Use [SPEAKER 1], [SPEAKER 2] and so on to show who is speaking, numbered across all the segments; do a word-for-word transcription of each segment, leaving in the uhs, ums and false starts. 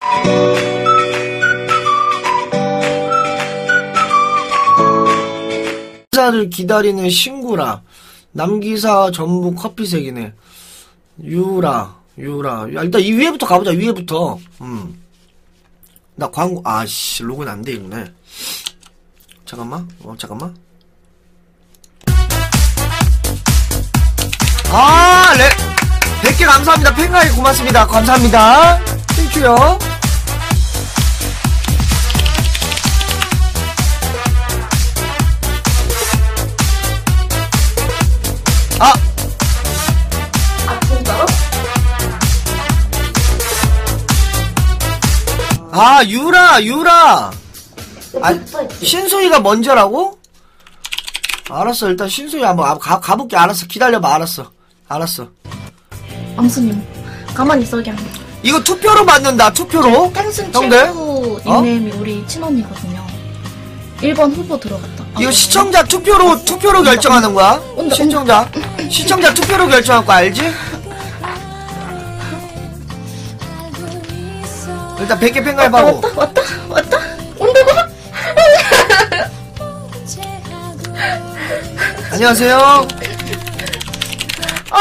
[SPEAKER 1] 기사를 기다리는 신구라. 남기사 전부 커피색이네. 유라, 유라. 일단 이 위에부터 가보자, 위에부터. 음. 나 광고, 아씨, 로그인 안 돼 있네. 잠깐만, 어, 잠깐만. 아, 레, 백 개 감사합니다. 팬가이 고맙습니다. 감사합니다. 땡큐요. 아!
[SPEAKER 2] 아, 진짜로?
[SPEAKER 1] 아, 유라, 유라! 아, 신소희가 먼저라고? 알았어, 일단 신소희 한번 가, 가볼게. 알았어, 기다려봐. 알았어. 알았어.
[SPEAKER 2] 암수님, 가만히 있어, 그냥.
[SPEAKER 1] 이거 투표로 받는다, 투표로?
[SPEAKER 2] 탱슨
[SPEAKER 1] 형들?
[SPEAKER 2] 친구 닉네임이 어? 우리 친언니거든요. 일 번 후보 들어갔다.
[SPEAKER 1] 이거 아, 시청자 투표로, 투표로 온다, 결정하는 거야?
[SPEAKER 2] 온다,
[SPEAKER 1] 시청자.
[SPEAKER 2] 온다. 시청자
[SPEAKER 1] 투표로 결정할 거 알지? 일단 백 개 팬가입하고.
[SPEAKER 2] 왔다, 왔다, 왔다, 왔다. 온다고?
[SPEAKER 1] 안녕하세요.
[SPEAKER 2] 어.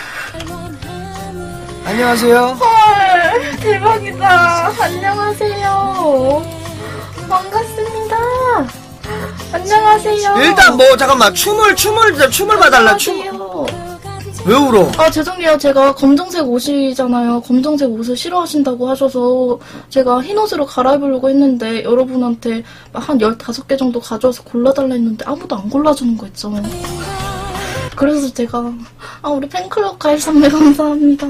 [SPEAKER 1] 안녕하세요.
[SPEAKER 2] 헐, 대박이다. 안녕하세요. 반갑습니다. 안녕하세요.
[SPEAKER 1] 일단 뭐 잠깐만 춤을 춤을 춤을 봐달라. 춤. 왜 울어?
[SPEAKER 2] 아, 죄송해요. 제가 검정색 옷이잖아요. 검정색 옷을 싫어하신다고 하셔서 제가 흰 옷으로 갈아입으려고 했는데 여러분한테 한 열다섯 개 정도 가져와서 골라달라 했는데 아무도 안 골라주는 거 있죠. 그래서 제가 아, 우리 팬클럽 가입 선물 감사합니다.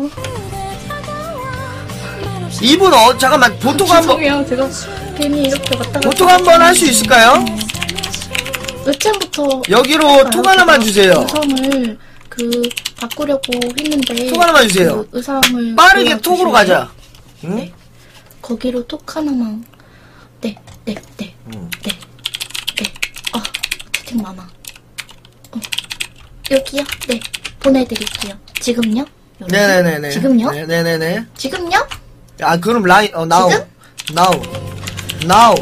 [SPEAKER 1] 이분 어 잠깐만 보통 한번
[SPEAKER 2] 죄송해요. 제가 괜히 이렇게 왔다 갔다
[SPEAKER 1] 보통 한번 할 수 있을까요?
[SPEAKER 2] 몇층부터
[SPEAKER 1] 여기로 톡 하나만 주세요.
[SPEAKER 2] 의상을 그 바꾸려고 했는데
[SPEAKER 1] 톡 하나만 주세요.
[SPEAKER 2] 그 의상을
[SPEAKER 1] 빠르게 톡으로 가자. 응?
[SPEAKER 2] 네. 거기로 톡 하나만. 네, 네, 네,
[SPEAKER 1] 응.
[SPEAKER 2] 네, 네. 아, 채팅 많아. 어. 여기요? 네, 보내드릴게요. 지금요? 여러분?
[SPEAKER 1] 네네네네.
[SPEAKER 2] 지금요?
[SPEAKER 1] 네네네.
[SPEAKER 2] 지금요?
[SPEAKER 1] 아 그럼 라인 어 나우
[SPEAKER 2] 지금?
[SPEAKER 1] 나우 나우.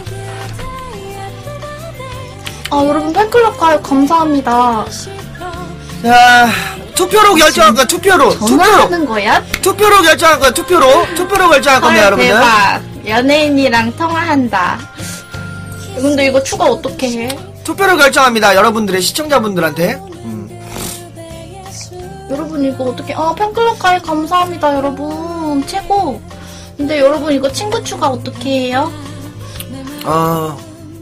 [SPEAKER 2] 아, 여러분 팬클럽 가입 감사합니다.
[SPEAKER 1] 자 투표로 결정할 거야. 투표로 투표로
[SPEAKER 2] 전화하는 거야?
[SPEAKER 1] 투표로 결정할 거야. 투표로 투표로 결정할 겁니다,
[SPEAKER 2] 헐,
[SPEAKER 1] 여러분들.
[SPEAKER 2] 대박. 연예인이랑 통화한다. 근데 이거 추가 어떻게 해?
[SPEAKER 1] 투표로 결정합니다, 여러분들의 시청자분들한테. 음.
[SPEAKER 2] 여러분 이거 어떻게? 아, 팬클럽 가입 감사합니다, 여러분. 최고. 근데 여러분 이거 친구 추가 어떻게 해요?
[SPEAKER 1] 어.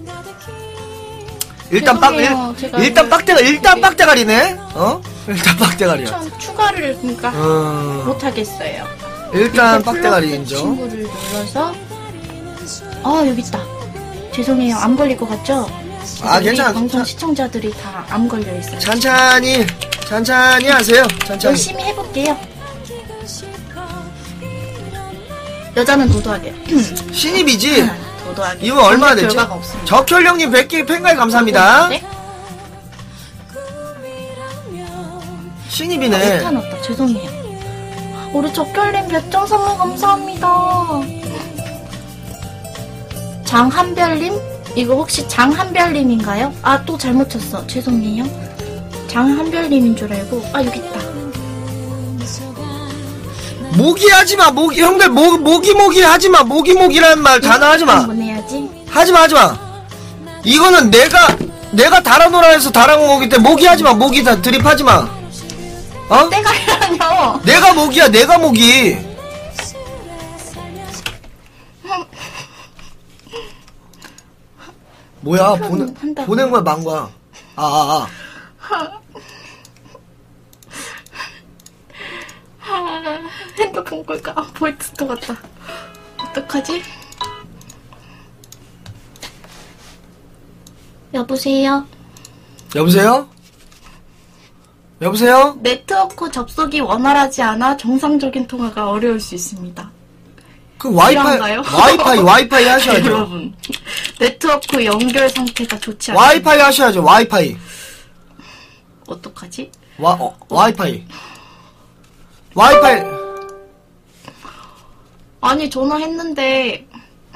[SPEAKER 1] 일단 빡 일,
[SPEAKER 2] 제가
[SPEAKER 1] 일단
[SPEAKER 2] 이걸
[SPEAKER 1] 빡대가 일단
[SPEAKER 2] 이렇게
[SPEAKER 1] 빡대가리네. 어? 일단 빡대가리야.
[SPEAKER 2] 참 추가를 그러니까
[SPEAKER 1] 어.
[SPEAKER 2] 못 하겠어요.
[SPEAKER 1] 일단
[SPEAKER 2] 밑에
[SPEAKER 1] 빡대가리
[SPEAKER 2] 플러스
[SPEAKER 1] 인정.
[SPEAKER 2] 친구를 눌러서 아, 여기 있다. 죄송해요. 암 걸릴 것 같죠?
[SPEAKER 1] 아,
[SPEAKER 2] 우리
[SPEAKER 1] 괜찮아.
[SPEAKER 2] 방송
[SPEAKER 1] 자,
[SPEAKER 2] 시청자들이 다 암 걸려 있어요.
[SPEAKER 1] 천천히 천천히 하세요. 천천히.
[SPEAKER 2] 열심히 해볼게요. 여자는 도도하게.
[SPEAKER 1] 신입이지?
[SPEAKER 2] 도도하게.
[SPEAKER 1] 이분 얼마나 됐지?
[SPEAKER 2] 결과가 없습니다.
[SPEAKER 1] 적혈령님 백 개 팬가입 감사합니다.
[SPEAKER 2] 네?
[SPEAKER 1] 신입이네.
[SPEAKER 2] 아, 오탄 왔다. 죄송해요. 우리 적결님 백점 선물 감사합니다. 장한별님? 이거 혹시 장한별님인가요? 아, 또 잘못 쳤어. 죄송해요. 장한별님인 줄 알고. 아, 여기 있다.
[SPEAKER 1] 모기 하지마. 모기 형들 모, 모기 모기 하지마. 모기 모기라는 말 단어 하지마.
[SPEAKER 2] 한번 해야지.
[SPEAKER 1] 하지마 하지마. 이거는 내가 내가 달아놓으라 해서 달아놓은 거기 때문에 모기 하지마. 모기 다 드립하지마. 어?
[SPEAKER 2] 내가 해라뇨.
[SPEAKER 1] 내가 모기야. 내가 모기. 뭐야 보내,
[SPEAKER 2] 한다고요?
[SPEAKER 1] 보낸 거야 만 거야. 아아아 아,
[SPEAKER 2] 아, 핸드폰 걸까? 아, 볼트도 같다. 어떡하지? 여보세요?
[SPEAKER 1] 여보세요? 여보세요?
[SPEAKER 2] 네트워크 접속이 원활하지 않아 정상적인 통화가 어려울 수 있습니다.
[SPEAKER 1] 그 와이파이
[SPEAKER 2] 필요한가요?
[SPEAKER 1] 와이파이 와이파이 하셔야죠.
[SPEAKER 2] 여러분, 네트워크 연결 상태가 좋지 않아요.
[SPEAKER 1] 와이파이 하셔야죠. 와이파이.
[SPEAKER 2] 어떡하지?
[SPEAKER 1] 와 어, 와이파이. 와이파이.
[SPEAKER 2] 아니, 전화했는데,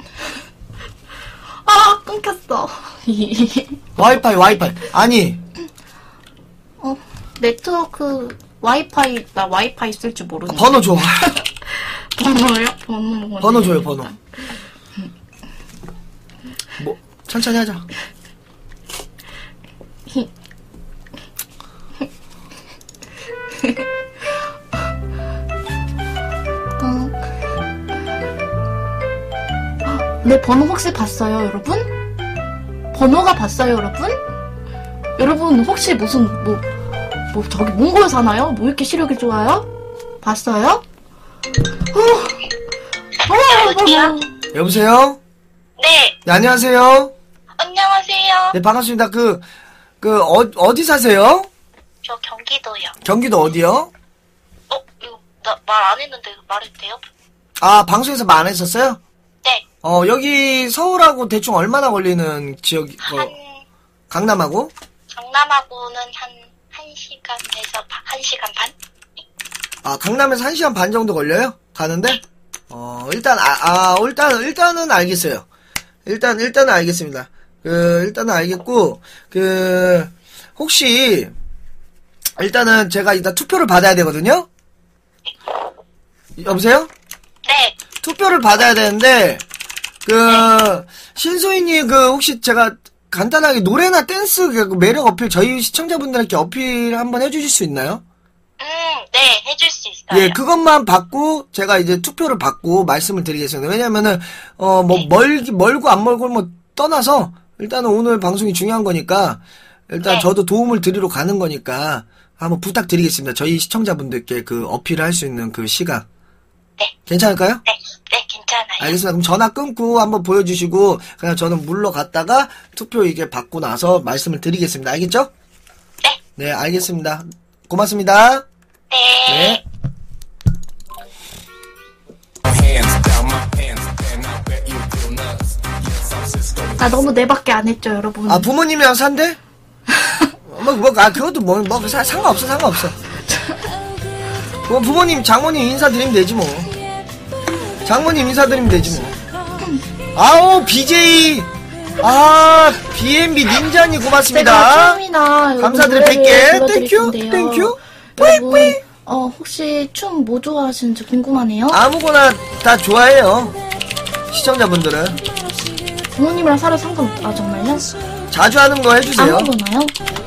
[SPEAKER 2] 아, 끊겼어.
[SPEAKER 1] 와이파이, 와이파이. 아니,
[SPEAKER 2] 어, 네트워크, 와이파이, 나 와이파이 쓸 줄 모르는데.
[SPEAKER 1] 번호 줘.
[SPEAKER 2] 번호요? 번호.
[SPEAKER 1] 번호 줘요, 번호. 뭐, 천천히 하자.
[SPEAKER 2] 어. 내 번호 혹시 봤어요, 여러분? 번호가 봤어요, 여러분? 여러분, 혹시 무슨, 뭐, 뭐, 저기 몽골 사나요? 뭐 이렇게 시력이 좋아요? 봤어요? 어, 어,
[SPEAKER 3] 여보세요?
[SPEAKER 1] 여보세요?
[SPEAKER 3] 네,
[SPEAKER 1] 네, 안녕하세요.
[SPEAKER 3] 안녕하세요.
[SPEAKER 1] 네, 반갑습니다. 그, 그, 어, 어디 사세요?
[SPEAKER 3] 저 경기도요.
[SPEAKER 1] 경기도 어디요?
[SPEAKER 3] 어, 이거 나 말 안 했는데 말해도 돼요?
[SPEAKER 1] 아, 방송에서 말 안 했었어요?
[SPEAKER 3] 네,
[SPEAKER 1] 어, 여기 서울하고 대충 얼마나 걸리는 지역, 어,
[SPEAKER 3] 한
[SPEAKER 1] 강남하고?
[SPEAKER 3] 강남하고는 한 한 시간에서 바- 한 시간 반?
[SPEAKER 1] 아, 강남에서 한 시간 반 정도 걸려요? 가는데? 어, 일단, 아, 아, 일단, 일단은 알겠어요. 일단, 일단은 알겠습니다. 그, 일단은 알겠고, 그, 혹시, 일단은 제가 이따 투표를 받아야 되거든요? 여보세요?
[SPEAKER 3] 네,
[SPEAKER 1] 투표를 받아야 되는데, 그, 신소희님, 그, 혹시 제가 간단하게 노래나 댄스, 그 매력 어필, 저희 시청자분들께 어필 한번 해주실 수 있나요?
[SPEAKER 3] 음, 네, 해줄 수 있어요.
[SPEAKER 1] 예, 그것만 받고, 제가 이제 투표를 받고 말씀을 드리겠습니다. 왜냐면은, 어, 뭐, 멀, 멀고 안 멀고 뭐, 떠나서, 일단은 오늘 방송이 중요한 거니까, 일단
[SPEAKER 3] 네.
[SPEAKER 1] 저도 도움을 드리러 가는 거니까, 한번 부탁드리겠습니다. 저희 시청자분들께 그 어필을 할 수 있는 그 시간.
[SPEAKER 3] 네.
[SPEAKER 1] 괜찮을까요?
[SPEAKER 3] 네, 네, 괜찮아요.
[SPEAKER 1] 알겠습니다. 그럼 전화 끊고 한번 보여주시고, 그냥 저는 물러갔다가 투표 이게 받고 나서 말씀을 드리겠습니다. 알겠죠?
[SPEAKER 3] 네,
[SPEAKER 1] 네, 알겠습니다. 고맙습니다.
[SPEAKER 3] 네.
[SPEAKER 1] 네.
[SPEAKER 2] 아, 너무 내 밖에 안 했죠, 여러분?
[SPEAKER 1] 아, 부모님이랑 산대? 뭐, 뭐, 아, 그것도 뭐, 뭐, 사- 상관없어, 상관없어. 뭐, 부모님, 장모님 인사드리면 되지, 뭐. 장모님 인사드리면 되지, 뭐. 아우, 비제이. 아, 비엠비 닌자님
[SPEAKER 2] 제가
[SPEAKER 1] 고맙습니다.
[SPEAKER 2] 춤이나 여러분
[SPEAKER 1] 감사드려,
[SPEAKER 2] 노래를
[SPEAKER 1] 백 개.
[SPEAKER 2] 불러드릴
[SPEAKER 1] 땡큐,
[SPEAKER 2] 건데요.
[SPEAKER 1] 땡큐.
[SPEAKER 2] 여러분,
[SPEAKER 1] 뿌이, 뿌이.
[SPEAKER 2] 어, 혹시 춤 뭐 좋아하시는지 궁금하네요.
[SPEAKER 1] 아무거나 다 좋아해요. 시청자분들은.
[SPEAKER 2] 부모님이랑 살아 상관없, 아, 정말요?
[SPEAKER 1] 자주 하는 거 해주세요.
[SPEAKER 2] 아무거나요?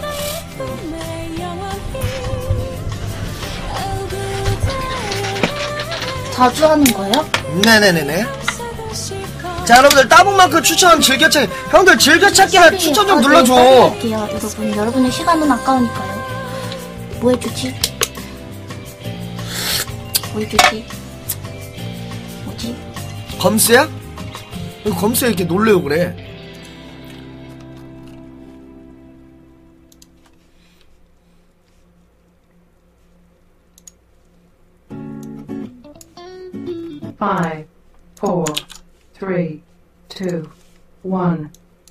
[SPEAKER 2] 자주 하는 거예요?
[SPEAKER 1] 네네네네. 자, 여러분들, 따봉마크 추천 즐겨찾기. 형들, 즐겨찾기 할 추천 좀
[SPEAKER 2] 아, 네,
[SPEAKER 1] 눌러줘.
[SPEAKER 2] 빨리 할게요, 여러분. 여러분의 시간은 아까우니까요. 뭐 해주지? 뭐 해주지? 뭐지?
[SPEAKER 1] 검스야? 왜 검스에 이렇게 놀래요, 그래?
[SPEAKER 4] Five, four, three, two, one.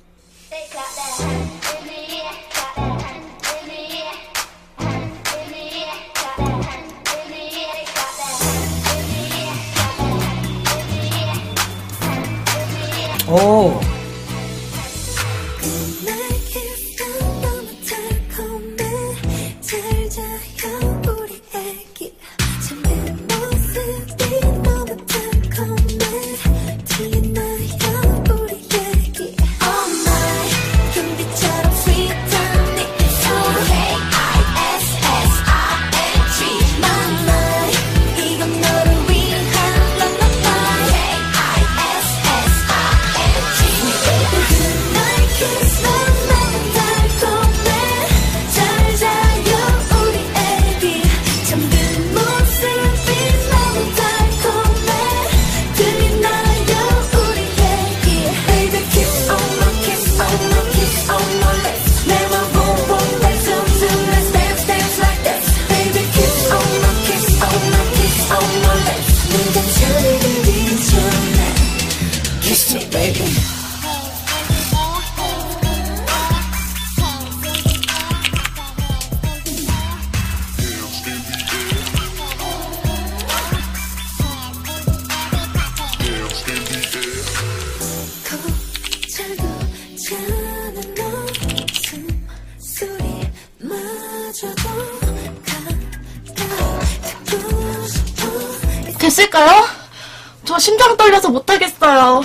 [SPEAKER 1] 오.
[SPEAKER 2] 됐을까요? 저 심장 떨려서 못하겠어요.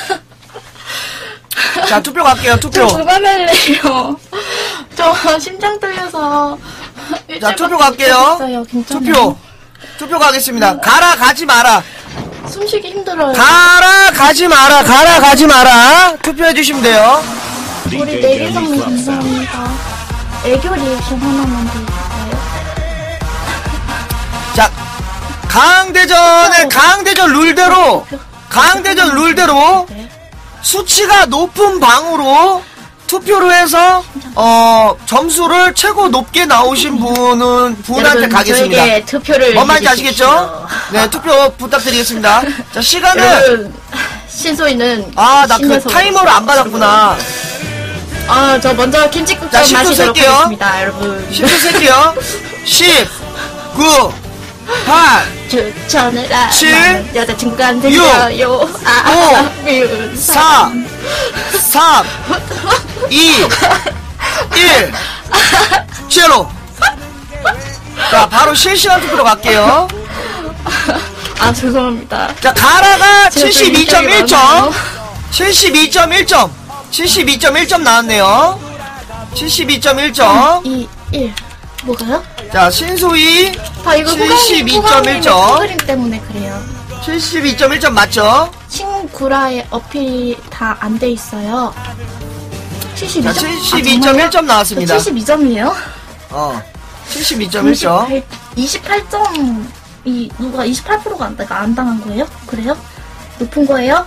[SPEAKER 1] 자, 투표 갈게요, 투표.
[SPEAKER 2] 저 그만할래요. 저 심장 떨려서.
[SPEAKER 1] 자, 투표 갈게요. 투표. 투표 가겠습니다. 가라, 가지 마라.
[SPEAKER 2] 숨쉬기 힘들어요.
[SPEAKER 1] 가라, 가지 마라. 가라, 가지 마라. 투표해주시면 돼요.
[SPEAKER 2] 우리 내기성님 감사합니다. 애교 리액션 하나만 더 해줄까요?
[SPEAKER 1] 자, 강대전의 강대전 룰대로, 강대전 룰대로 수치가 높은 방으로 투표를 해서 어 점수를 최고 높게 나오신 분은 분한테 가겠습니다.
[SPEAKER 2] 저에게 투표를
[SPEAKER 1] 뭔 말인지 아시겠죠? 네, 투표 부탁드리겠습니다. 자, 시간은
[SPEAKER 2] 여러분, 신소희는
[SPEAKER 1] 아, 나 그
[SPEAKER 2] 신녀석
[SPEAKER 1] 타이머를 안 받았구나.
[SPEAKER 2] 아, 저 먼저 김치국
[SPEAKER 1] 자,
[SPEAKER 2] 좀
[SPEAKER 1] 십 초
[SPEAKER 2] 마시도록
[SPEAKER 1] 셀게요.
[SPEAKER 2] 하겠습니다, 여러분.
[SPEAKER 1] 십 초 셀게요. 십, 구, 팔,
[SPEAKER 2] 추천을 아,
[SPEAKER 1] 칠,
[SPEAKER 2] 나는 여자친구가 안 생겨요. 아, 미운
[SPEAKER 1] 사, 삼, 이, 일, 제로. 자, 바로 실시간 투표로 갈게요.
[SPEAKER 2] 아, 죄송합니다.
[SPEAKER 1] 자, 가라가
[SPEAKER 2] 제가 좀
[SPEAKER 1] 칠십이 점 일 점,
[SPEAKER 2] 많아요.
[SPEAKER 1] 칠십이 점 일 점, 칠십이 점 일 점 나왔네요. 칠십이 점 일 점.
[SPEAKER 2] 이, 일. 뭐가요?
[SPEAKER 1] 자, 신소희
[SPEAKER 2] 아, 이거
[SPEAKER 1] 칠십이 점 일 점.
[SPEAKER 2] 프로그램 때문에 그래요.
[SPEAKER 1] 칠십이 점 일 점 맞죠?
[SPEAKER 2] 친구라의 어필이 다 안 돼 있어요. 칠십이 점?
[SPEAKER 1] 자, 칠십이 점 일 점 나왔습니다.
[SPEAKER 2] 칠십이 점이에요?
[SPEAKER 1] 어, 칠십이 점 일 점.
[SPEAKER 2] 이십팔 점이 누가 이십팔 퍼센트가 안, 당- 안 당한 거예요? 그래요? 높은 거예요?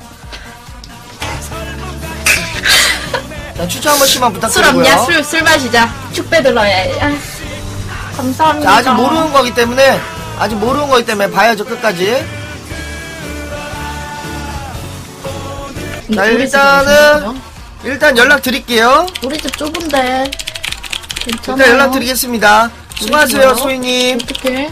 [SPEAKER 1] 자, 추천 한 번씩만
[SPEAKER 2] 술
[SPEAKER 1] 부탁드리고요.
[SPEAKER 2] 없냐? 술, 술 마시자. 축배 들러야. 아, 감사합니다.
[SPEAKER 1] 자, 아직 모르는 거기 때문에, 아직 모르는 거기 때문에 봐야죠, 끝까지. 자, 일단은, 일단 연락 드릴게요.
[SPEAKER 2] 우리 집 좁은데 괜찮아요.
[SPEAKER 1] 일단 연락 드리겠습니다. 수고하세요,
[SPEAKER 2] 그래요?
[SPEAKER 1] 소희님.
[SPEAKER 2] 어떡해.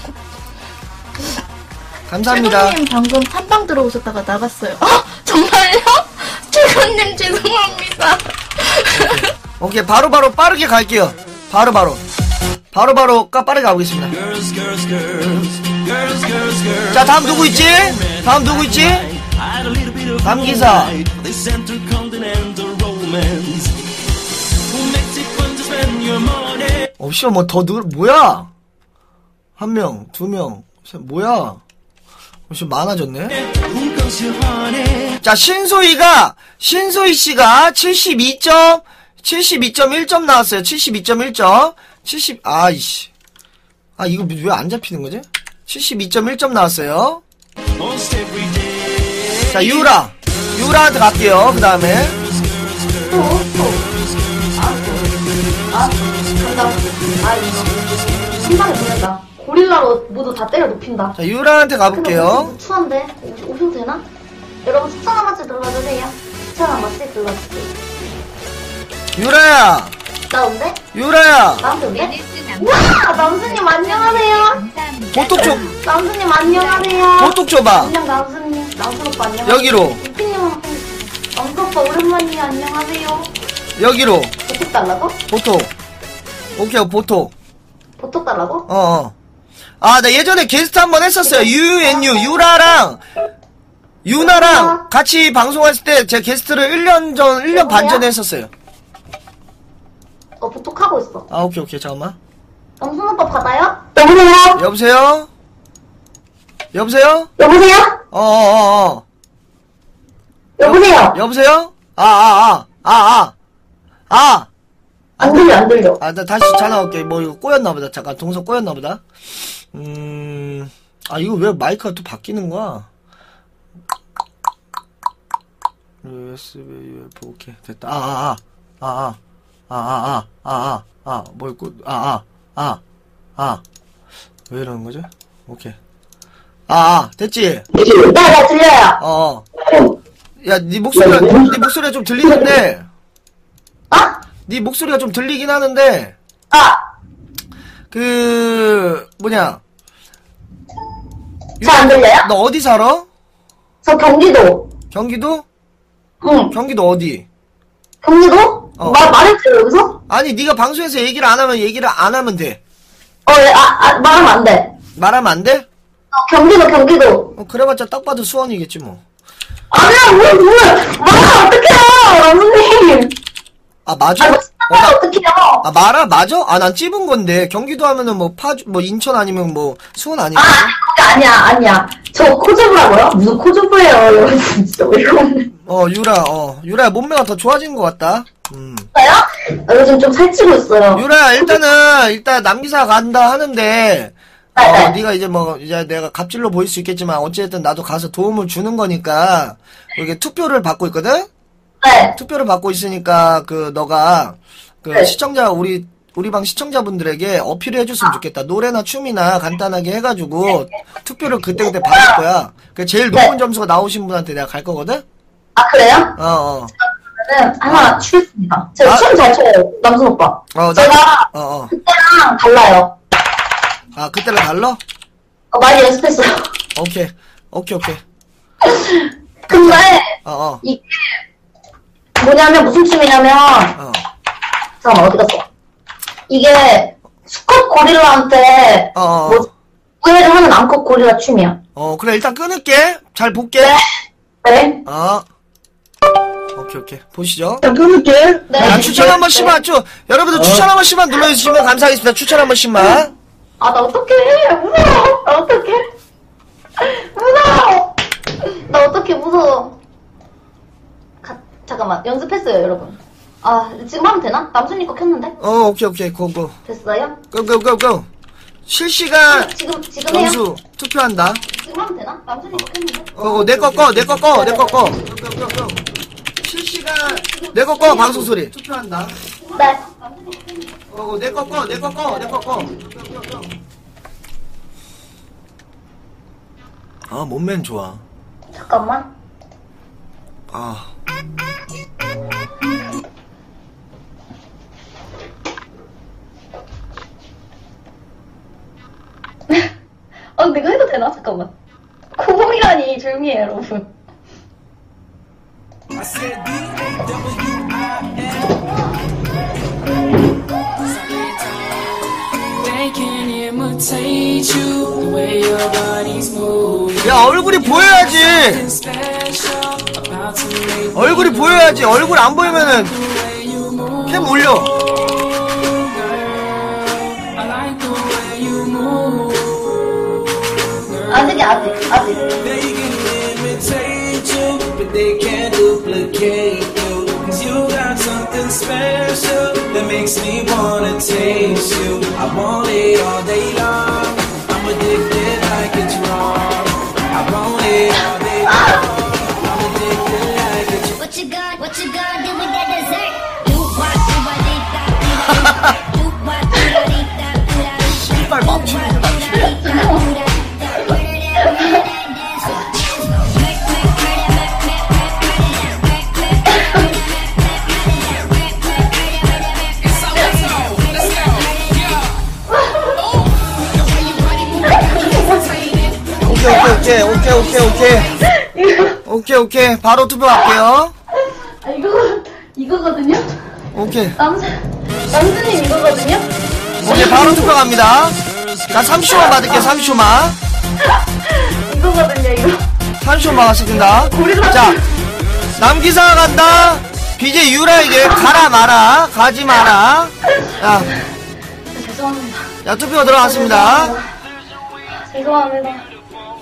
[SPEAKER 1] 감사합니다.
[SPEAKER 2] 최근님 방금 탐방 들어오셨다가 나갔어요. 아, 정말요? 최근님 죄송합니다.
[SPEAKER 1] 오케이, 바로바로 바로 빠르게 갈게요. 바로바로. 바로바로 까 빠르게 가보겠습니다. 자, 다음 누구 있지? 다음 누구 있지? 남기사. 어, 씨발, 뭐, 더 늘, 뭐야? 한 명, 두 명, 셋, 뭐야? 어, 씨, 많아졌네? 자, 신소희가, 신소희 씨가 칠십이 점, 칠십이 점 일 점 나왔어요. 칠십이 점 일 점. 칠십, 아이씨. 아, 이거 왜 안 잡히는 거지? 칠십이 점 일 점 나왔어요. 자, 유라. 유라한테 갈게요. 그 다음에.
[SPEAKER 5] 신발을 보낸다. 고릴라로 모두 다 때려 눕힌다.
[SPEAKER 1] 자, 유라한테 가볼게요.
[SPEAKER 5] 추한데? 오- 오셔도 되나? 여러분 추천 한 번씩 눌러주세요. 추천 한 번씩 눌러주세요.
[SPEAKER 1] 유라야.
[SPEAKER 5] 나온대?
[SPEAKER 1] 유라야.
[SPEAKER 5] 나한테 오게? 우와! 남수님 안녕하세요.
[SPEAKER 1] 보톡 좀,
[SPEAKER 5] 남수님 안녕하세요.
[SPEAKER 1] 보톡 줘봐.
[SPEAKER 5] 안녕 남수님. 남수 오빠 안녕하세요.
[SPEAKER 1] 여기로.
[SPEAKER 5] 유피님 남수 오빠 오랜만이에요. 안녕하세요.
[SPEAKER 1] 여기로.
[SPEAKER 5] 보톡 달라고?
[SPEAKER 1] 보톡. 오케이, 보톡.
[SPEAKER 5] 보톡 달라고?
[SPEAKER 1] 어, 어. 아, 나 예전에 게스트 한 번 했었어요. 유앤유, 유라랑, 유나랑 같이 방송했을 때 제 게스트를 일 년 전, 일 년 반 전에 했었어요.
[SPEAKER 5] 어 보톡 하고 있어.
[SPEAKER 1] 아, 오케이, 오케이, 잠깐만.
[SPEAKER 5] 남수 오빠 받아요? 여보세요?
[SPEAKER 1] 여보세요? 여보세요?
[SPEAKER 5] 여보세요?
[SPEAKER 1] 어, 어, 어, 어.
[SPEAKER 5] 여보세요?
[SPEAKER 1] 여보세요? 아, 아, 아, 아, 아. 아!
[SPEAKER 5] 안 들려 안 들려.
[SPEAKER 1] 아, 나 다시 전화 올게. 뭐, 이거 꼬였나보다. 잠깐, 동서 꼬였나보다. 음, 아, 이거 왜 마이크가 또 바뀌는 거야? 유에스비, 유에프, 오케이. 됐다. 아, 아, 아, 아, 아, 아, 아, 아, 아, 아, 뭐, 있고, 아, 아, 아, 아. 왜 이러는 거지? 오케이. 아, 아, 됐지?
[SPEAKER 5] 네, 네, 들려요.
[SPEAKER 1] 어. 야, 네 목소리가, 네 목소리가 좀 들리는데,
[SPEAKER 5] 아?
[SPEAKER 1] 네 목소리가 좀 들리긴 하는데,
[SPEAKER 5] 아!
[SPEAKER 1] 그, 뭐냐.
[SPEAKER 5] 잘 안 들려요?
[SPEAKER 1] 너 어디 살아?
[SPEAKER 5] 저 경기도.
[SPEAKER 1] 경기도?
[SPEAKER 5] 응.
[SPEAKER 1] 경기도 어디?
[SPEAKER 5] 경기도?
[SPEAKER 1] 어.
[SPEAKER 5] 말, 말했어요, 여기서?
[SPEAKER 1] 아니, 네가 방송에서 얘기를 안 하면 얘기를 안 하면 돼.
[SPEAKER 5] 어, 예, 아, 아, 말하면 안 돼.
[SPEAKER 1] 말하면 안 돼?
[SPEAKER 5] 경기도, 경기도.
[SPEAKER 1] 어, 그래봤자 딱 봐도 수원이겠지 뭐.
[SPEAKER 5] 아니야, 뭘, 뭘. 말아, 어떡해요, 남순님.
[SPEAKER 1] 아, 맞아?
[SPEAKER 5] 아,
[SPEAKER 1] 어, 나,
[SPEAKER 5] 어떡해요.
[SPEAKER 1] 아, 말아, 맞아? 아, 난 찝은 건데. 경기도 하면은 뭐, 파주, 뭐, 인천 아니면 뭐, 수원 아니야?
[SPEAKER 5] 아, 그게 아니야, 아니야. 저 코즈브라고요? 무슨 코즈브예요, 이거 진짜 어이가 없네.
[SPEAKER 1] 어, 유라, 어. 유라야, 몸매가 더 좋아진 것 같다. 음.
[SPEAKER 5] 저요? 아, 요즘 좀 살찌고 있어요.
[SPEAKER 1] 유라야, 일단은, 일단 남기사 간다 하는데, 어,
[SPEAKER 5] 네, 네.
[SPEAKER 1] 네가 이제 뭐, 이제 내가 갑질로 보일 수 있겠지만, 어쨌든 나도 가서 도움을 주는 거니까, 이게 투표를 받고 있거든?
[SPEAKER 5] 네.
[SPEAKER 1] 투표를 받고 있으니까, 그, 너가, 그,
[SPEAKER 5] 네.
[SPEAKER 1] 시청자, 우리, 우리 방 시청자분들에게 어필을 해줬으면 좋겠다. 노래나 춤이나 간단하게 해가지고, 투표를 그때그때 받을 거야. 그 제일 높은
[SPEAKER 5] 네.
[SPEAKER 1] 점수가 나오신 분한테 내가 갈 거거든?
[SPEAKER 5] 아, 그래요?
[SPEAKER 1] 어, 어.
[SPEAKER 5] 그러면은 하나 추겠습니다. 제가
[SPEAKER 1] 아.
[SPEAKER 5] 춤 잘 춰요, 남순 오빠.
[SPEAKER 1] 어, 나,
[SPEAKER 5] 제가
[SPEAKER 1] 어, 어.
[SPEAKER 5] 그때랑 달라요.
[SPEAKER 1] 아, 그때랑 달러?
[SPEAKER 5] 어, 많이 연습했어요.
[SPEAKER 1] 오케이. 오케이, 오케이.
[SPEAKER 5] 근데
[SPEAKER 1] 어, 어.
[SPEAKER 5] 이게 뭐냐면 무슨 춤이냐면
[SPEAKER 1] 어.
[SPEAKER 5] 잠깐만 어디 갔어? 이게 수컷 고릴라한테
[SPEAKER 1] 어, 어.
[SPEAKER 5] 뭐 우회를 하는 암컷 고릴라 춤이야.
[SPEAKER 1] 어, 그래, 일단 끊을게. 잘 볼게.
[SPEAKER 5] 네?
[SPEAKER 1] 어. 오케이, 오케이. 보시죠.
[SPEAKER 5] 일단 끊을게. 네.
[SPEAKER 1] 야, 추천 한 번씩만, 쭈, 여러분들 추천 한 번씩만 눌러주시면 감사하겠습니다. 추천 한 번씩만.
[SPEAKER 5] 아, 나 어떡해. 무서워. 나 어떡해. 무서워. 나 어떡해. 무서워. 가, 잠깐만. 연습했어요, 여러분. 아, 지금 하면 되나? 남순이 거 켰는데?
[SPEAKER 1] 어, 오케이, 오케이. 고, 고.
[SPEAKER 5] 됐어요?
[SPEAKER 1] 고, 고, 고, 고. 실시간
[SPEAKER 5] 지금, 지금 해요?
[SPEAKER 1] 점수 투표한다.
[SPEAKER 5] 지금 하면 되나? 남순이 거 켰는데?
[SPEAKER 1] 어, 내 거 꺼, 내 거 꺼, 내 거 꺼. 고, 고, 고. 실시간, 내 거 꺼, 방송 소리. 투표한다.
[SPEAKER 5] 네.
[SPEAKER 1] 어, 내 거 꺼, 내 거 꺼, 내 거 꺼. 아, 몸매는 좋아.
[SPEAKER 5] 잠깐만.
[SPEAKER 1] 아.
[SPEAKER 5] 아, 내가 해도 되나? 잠깐만. 구멍이라니, 조용히 해, 여러분.
[SPEAKER 6] They can imitate you the way your body's moving.
[SPEAKER 1] 야, 얼굴이 보여야지.
[SPEAKER 6] Special about to make
[SPEAKER 1] 얼굴이 보여야지. 얼굴 안 보이면은
[SPEAKER 6] the way you move,
[SPEAKER 1] 캠 올려.
[SPEAKER 6] girl. I like the way you move, girl.
[SPEAKER 5] 아직이, 아직, 아직.
[SPEAKER 6] They can imitate you, but they can't duplicate you. Cause you got something special that makes me wanna taste you. I want it all day long. I'm addicted like it's wrong. I want it all day long. I'm addicted like it's
[SPEAKER 7] What you gon' what you gon' do with that dessert? Do what do what they thought do that. Do what do what they thought do that.
[SPEAKER 1] 씨발 멈추는 거 오케이, 오케이, 오케이, 오케이, 오케이. 오케이, 오케이. 바로 투표할게요.
[SPEAKER 5] 아, 이거, 이거거든요?
[SPEAKER 1] 오케이.
[SPEAKER 5] 남순, 남순님 이거거든요?
[SPEAKER 1] 오케이, 바로 투표 갑니다. 자, 삼십 초만 받을게요, 삼십 초만.
[SPEAKER 5] 이거거든요, 이거.
[SPEAKER 1] 삼십 초만 받습니다. 자, 남기사 간다. 비제이 유라에게 가라 마라. 가지 마라. 자,
[SPEAKER 5] 죄송합니다.
[SPEAKER 1] 자, 투표 들어갔습니다.
[SPEAKER 5] 죄송합니다.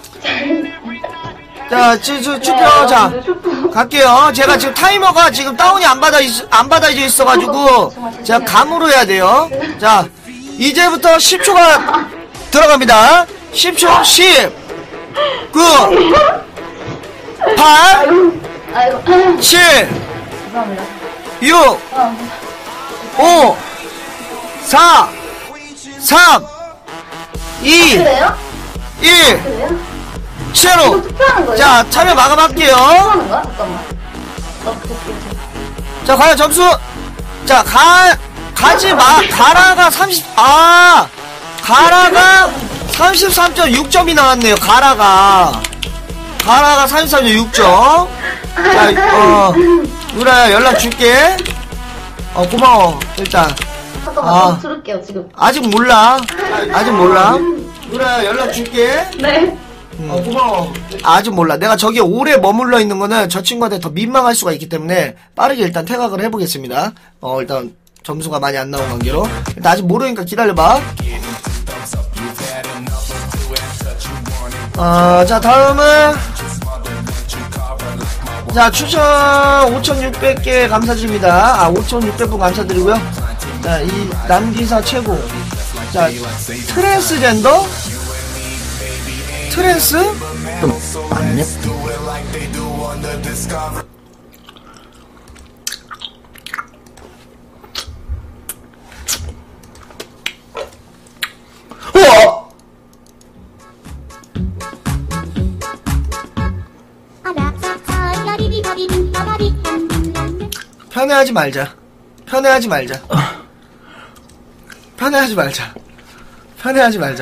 [SPEAKER 1] 자, 주, 주, 투표, 자, 갈게요. 제가 지금 타이머가 지금 다운이 안 받아, 있, 안 받아져 있어가지고, 제가 감으로 해야 돼요. 자, 이제부터 십 초가 들어갑니다. 십 초, 십, 구, 팔,
[SPEAKER 5] 아이고,
[SPEAKER 1] 칠,
[SPEAKER 5] 죄송합니다.
[SPEAKER 1] 육, 오, 사, 삼, 이,
[SPEAKER 5] 그래요?
[SPEAKER 1] 일,
[SPEAKER 5] 그래요?
[SPEAKER 1] 제로.
[SPEAKER 5] 투표하는 거예요?
[SPEAKER 1] 자, 참여 마감할게요.
[SPEAKER 5] 투표하는 거야? 잠깐만. 어, 그게
[SPEAKER 1] 자, 과연 점수. 자, 가, 가지 마. 가라가 삼십, 아, 가라가 삼십삼 점 육 점이 나왔네요. 가라가. 가라가 삼십삼 점 육 점. 자, 어, 누나야, 연락 줄게. 어, 고마워. 일단.
[SPEAKER 5] 잠깐만,
[SPEAKER 1] 아.
[SPEAKER 5] 좀 들을게요, 지금.
[SPEAKER 1] 아직 몰라. 아직 몰라. 누나야, 연락 줄게.
[SPEAKER 5] 네.
[SPEAKER 1] 어, 고마워. 아직 몰라. 내가 저기에 오래 머물러 있는 거는 저 친구한테 더 민망할 수가 있기 때문에 빠르게 일단 퇴각을 해보겠습니다. 어, 일단 점수가 많이 안 나온 관계로. 일단 아직 모르니까 기다려봐. 어, 자, 다음은. 자, 추천 오천육백 개 감사드립니다. 아, 오천육백 분 감사드리고요. 자, 이 남기사 최고. 자, 트랜스젠더? 트랜스?
[SPEAKER 8] 좀 많네. 우와!
[SPEAKER 1] 편애하지 말자. 편애하지 말자. 편애하지 말자. 편애하지 말자.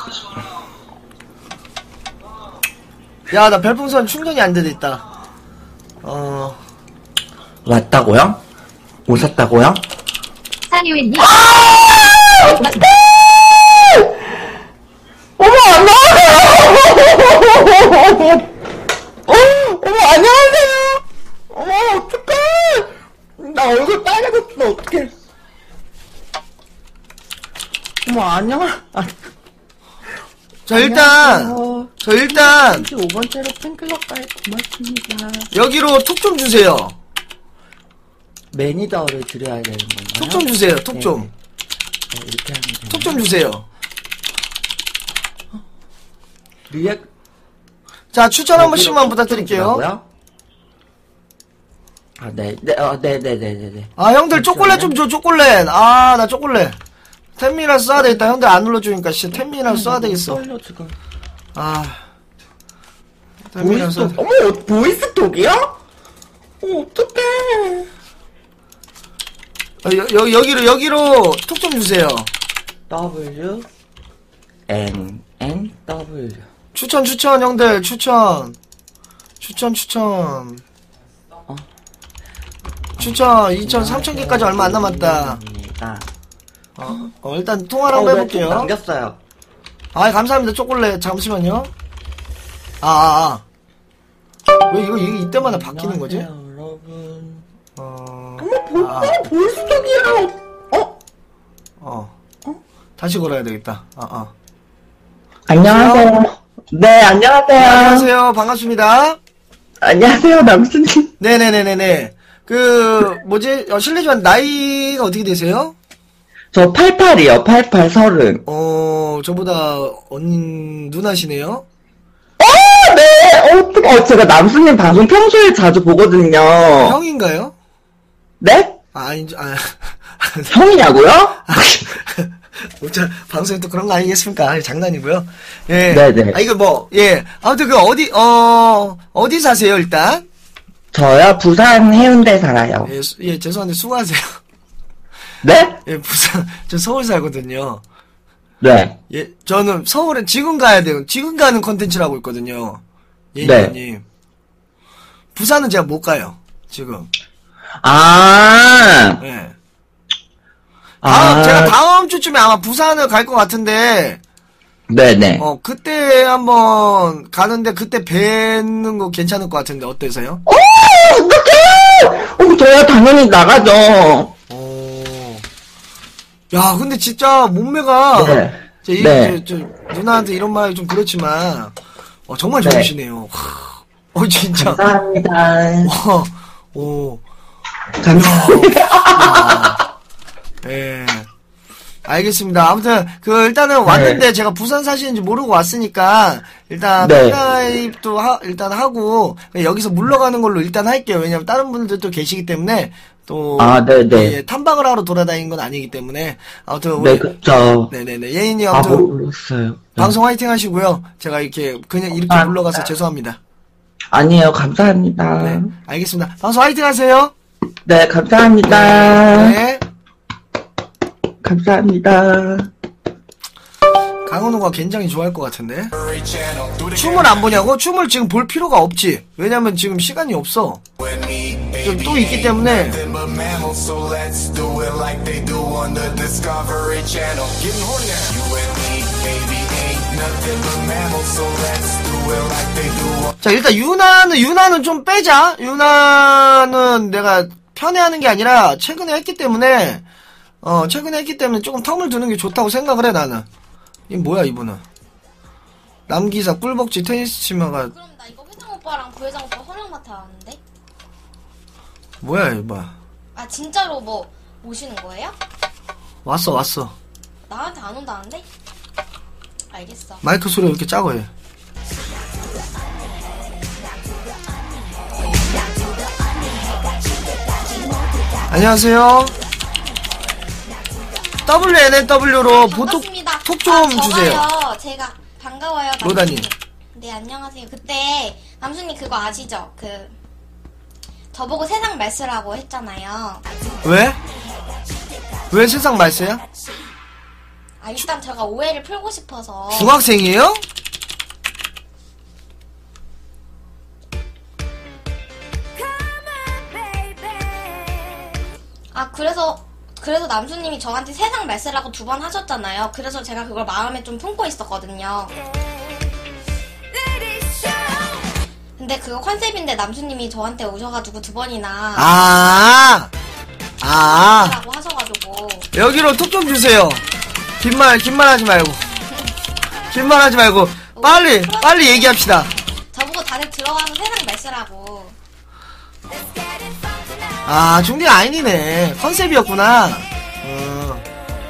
[SPEAKER 1] 야, 나 별풍선 충전이 안 되돼 있다. 어.
[SPEAKER 8] 왔다고요? 오셨다고요?
[SPEAKER 7] 산유인님.
[SPEAKER 8] 어머, 안녕하세요! 어, 어머, 안녕하세요! 어머, 어떡해! 나 얼굴 빨개졌어, 어떡해. 어머, 안녕. 아,
[SPEAKER 1] 자, 일단,
[SPEAKER 8] 안녕하세요.
[SPEAKER 1] 저 일단,
[SPEAKER 8] 오 번째로 팬클럽 가입 고맙습니다.
[SPEAKER 1] 여기로 톡 좀 주세요.
[SPEAKER 8] 매니저를 드려야 되는 건가요?
[SPEAKER 1] 톡 좀 주세요, 톡 좀.
[SPEAKER 8] 네, 이렇게 하면 되나요?
[SPEAKER 1] 톡 좀 주세요.
[SPEAKER 8] 리액,
[SPEAKER 1] 자, 추천 한 번씩만 부탁드릴게요.
[SPEAKER 8] 뭐라고요? 아, 네, 네, 어, 네, 네, 네, 네, 네.
[SPEAKER 1] 아, 형들 초콜릿 좀 줘, 초콜릿. 아, 나 초콜릿. 텐미라 써야 되겠다. 형들 안 눌러주니까, 씨, 텐미라 써야 되겠어.
[SPEAKER 8] 떨려, 지금.
[SPEAKER 1] 아. 텐미라 써야
[SPEAKER 8] 보이스톡,
[SPEAKER 1] 돼.
[SPEAKER 8] 어머, 보이스톡이야? 어, 어떡해.
[SPEAKER 1] 어, 여, 여, 여기로, 여기로 톡 좀 주세요.
[SPEAKER 8] W, N, N, W.
[SPEAKER 1] 추천, 추천, 형들, 추천. 추천, 추천.
[SPEAKER 8] 어.
[SPEAKER 1] 추천, 이천, 삼천 개까지 얼마 안 남았다.
[SPEAKER 8] 아,
[SPEAKER 1] 어, 어, 일단 통화를 한번 해볼게요.
[SPEAKER 8] 남겼어요.
[SPEAKER 1] 아, 감사합니다, 초콜릿. 잠시만요. 아, 아, 아. 왜 이거, 이거 이때마다 바뀌는 거지?
[SPEAKER 8] 안녕하세요, 여러분.
[SPEAKER 1] 어,
[SPEAKER 8] 어머, 보,
[SPEAKER 1] 아.
[SPEAKER 8] 어, 보이스톡이야. 어?
[SPEAKER 1] 어. 다시 걸어야 되겠다. 아, 아.
[SPEAKER 8] 안녕하세요. 네, 안녕하세요.
[SPEAKER 1] 안녕하세요. 반갑습니다.
[SPEAKER 8] 안녕하세요, 남순님.
[SPEAKER 1] 네네네네네. 그, 뭐지? 어, 실례지만 나이가 어떻게 되세요?
[SPEAKER 8] 저 팔십팔이요, 팔십팔, 서른.
[SPEAKER 1] 어, 저보다 언니, 누나시네요?
[SPEAKER 8] 어, 네, 어, 어, 제가 남순님 방송 평소에 자주 보거든요.
[SPEAKER 1] 형인가요?
[SPEAKER 8] 네?
[SPEAKER 1] 아, 아니죠. 아,
[SPEAKER 8] 형이냐고요?
[SPEAKER 1] 자, 방송에 또 그런 거 아니겠습니까? 아니, 장난이고요. 예.
[SPEAKER 8] 네네.
[SPEAKER 1] 아, 이거 뭐, 예. 아무튼 그 어디, 어, 어디 사세요, 일단?
[SPEAKER 8] 저요, 부산 해운대 살아요.
[SPEAKER 1] 예, 수- 예, 죄송한데 수고하세요.
[SPEAKER 8] 네?
[SPEAKER 1] 예, 부산, 저 서울 살거든요.
[SPEAKER 8] 네.
[SPEAKER 1] 예, 저는 서울에 지금 가야 돼요. 지금 가는 컨텐츠를 하고 있거든요. 예,
[SPEAKER 8] 네.
[SPEAKER 1] 님. 부산은 제가 못 가요. 지금.
[SPEAKER 8] 아,
[SPEAKER 1] 예. 다음, 제가 다음 주쯤에 아마 부산을 갈 것 같은데,
[SPEAKER 8] 네네.
[SPEAKER 1] 어, 그때 한번 가는데 그때 뵙는 거 괜찮을 것 같은데, 어때서요?
[SPEAKER 8] 어, 어떡해! 어, 저야 당연히 나가죠.
[SPEAKER 1] 어. 야, 근데 진짜 몸매가,
[SPEAKER 8] 네.
[SPEAKER 1] 저, 이,
[SPEAKER 8] 네.
[SPEAKER 1] 저, 저, 누나한테 이런 말이 좀 그렇지만, 어, 정말
[SPEAKER 8] 네.
[SPEAKER 1] 좋으시네요. 어, 진짜.
[SPEAKER 8] 감사합니다.
[SPEAKER 1] 와, 오.
[SPEAKER 8] 감사합니다.
[SPEAKER 1] 야. 예. 알겠습니다. 아무튼, 그, 일단은 왔는데, 제가 부산 사시는지 모르고 왔으니까, 일단,
[SPEAKER 8] 네.
[SPEAKER 1] 팬가입도 하, 일단 하고, 그냥 여기서 물러가는 걸로 일단 할게요. 왜냐면 다른 분들도 계시기 때문에, 또,
[SPEAKER 8] 아, 네네.
[SPEAKER 1] 예, 탐방을 하러 돌아다니는 건 아니기 때문에, 아무튼, 우리,
[SPEAKER 8] 네, 그쵸.
[SPEAKER 1] 네네네. 예인이
[SPEAKER 8] 아,
[SPEAKER 1] 아무튼,
[SPEAKER 8] 몰랐어요. 네.
[SPEAKER 1] 방송 화이팅 하시고요. 제가 이렇게, 그냥 이렇게
[SPEAKER 8] 아,
[SPEAKER 1] 물러가서
[SPEAKER 8] 아.
[SPEAKER 1] 죄송합니다.
[SPEAKER 8] 아니에요, 감사합니다.
[SPEAKER 1] 네.
[SPEAKER 8] 네,
[SPEAKER 1] 알겠습니다. 방송 화이팅 하세요.
[SPEAKER 8] 감사합니다.
[SPEAKER 1] 네.
[SPEAKER 8] 감사합니다.
[SPEAKER 1] 강은호가 굉장히 좋아할 것 같은데. 춤을 안 보냐고? 춤을 지금 볼 필요가 없지. 왜냐면 지금 시간이 없어. 좀 또 있기 때문에.
[SPEAKER 6] So let's do it like they do on the Discovery Channel. Getting horny now. You and me, baby, ain't nothing but mammals, so let's do it like they do.
[SPEAKER 1] 자, 일단 유나는 유나는 좀 빼자. 유나는 내가 편애하는 게 아니라 최근에 했기 때문에 어 최근에 했기 때문에 조금 텀을 두는 게 좋다고 생각을 해 나는. 이 뭐야 이분은. 남기사 꿀벅지 테니스 치마가
[SPEAKER 9] 그럼 나 이거 회장 오빠랑 부회장 오빠 허락마트 왔는데?
[SPEAKER 1] 뭐야 이봐.
[SPEAKER 9] 아 진짜로 뭐 오시는 거예요?
[SPEAKER 1] 왔어 왔어.
[SPEAKER 9] 나한테 안 온다는데? 알겠어.
[SPEAKER 1] 마이크 소리 왜 이렇게 작아 해. 안녕하세요. 더블유엔엔더블유로 보톡
[SPEAKER 9] 반갑습니다.
[SPEAKER 1] 톡 좀
[SPEAKER 9] 아,
[SPEAKER 1] 주세요.
[SPEAKER 9] 저가요. 제가 반가워요.
[SPEAKER 1] 로다님.
[SPEAKER 9] 남순이. 네 안녕하세요. 그때 남순이 그거 아시죠? 그 저보고 세상 말쓰라고 했잖아요.
[SPEAKER 1] 왜? 왜 세상 말세야?
[SPEAKER 9] 아 일단 제가 오해를 풀고 싶어서.
[SPEAKER 1] 중학생이에요?
[SPEAKER 9] 아 그래서 그래서 남수님이 저한테 세상 말쓰라고 두 번 하셨잖아요. 그래서 제가 그걸 마음에 좀 품고 있었거든요. 근데 그거 컨셉인데 남수님이 저한테 오셔가지고 두 번이나
[SPEAKER 1] 아, 아,
[SPEAKER 9] 라고 하셔가지고
[SPEAKER 1] 여기로 톡 좀 주세요. 긴 말, 긴 말 하지 말고. 긴 말 하지 말고. 빨리, 빨리 얘기합시다.
[SPEAKER 9] 저보고 다들 들어가서 세상 말쓰라고.
[SPEAKER 1] 아, 중딩 아인이네. 컨셉이었구나. 어.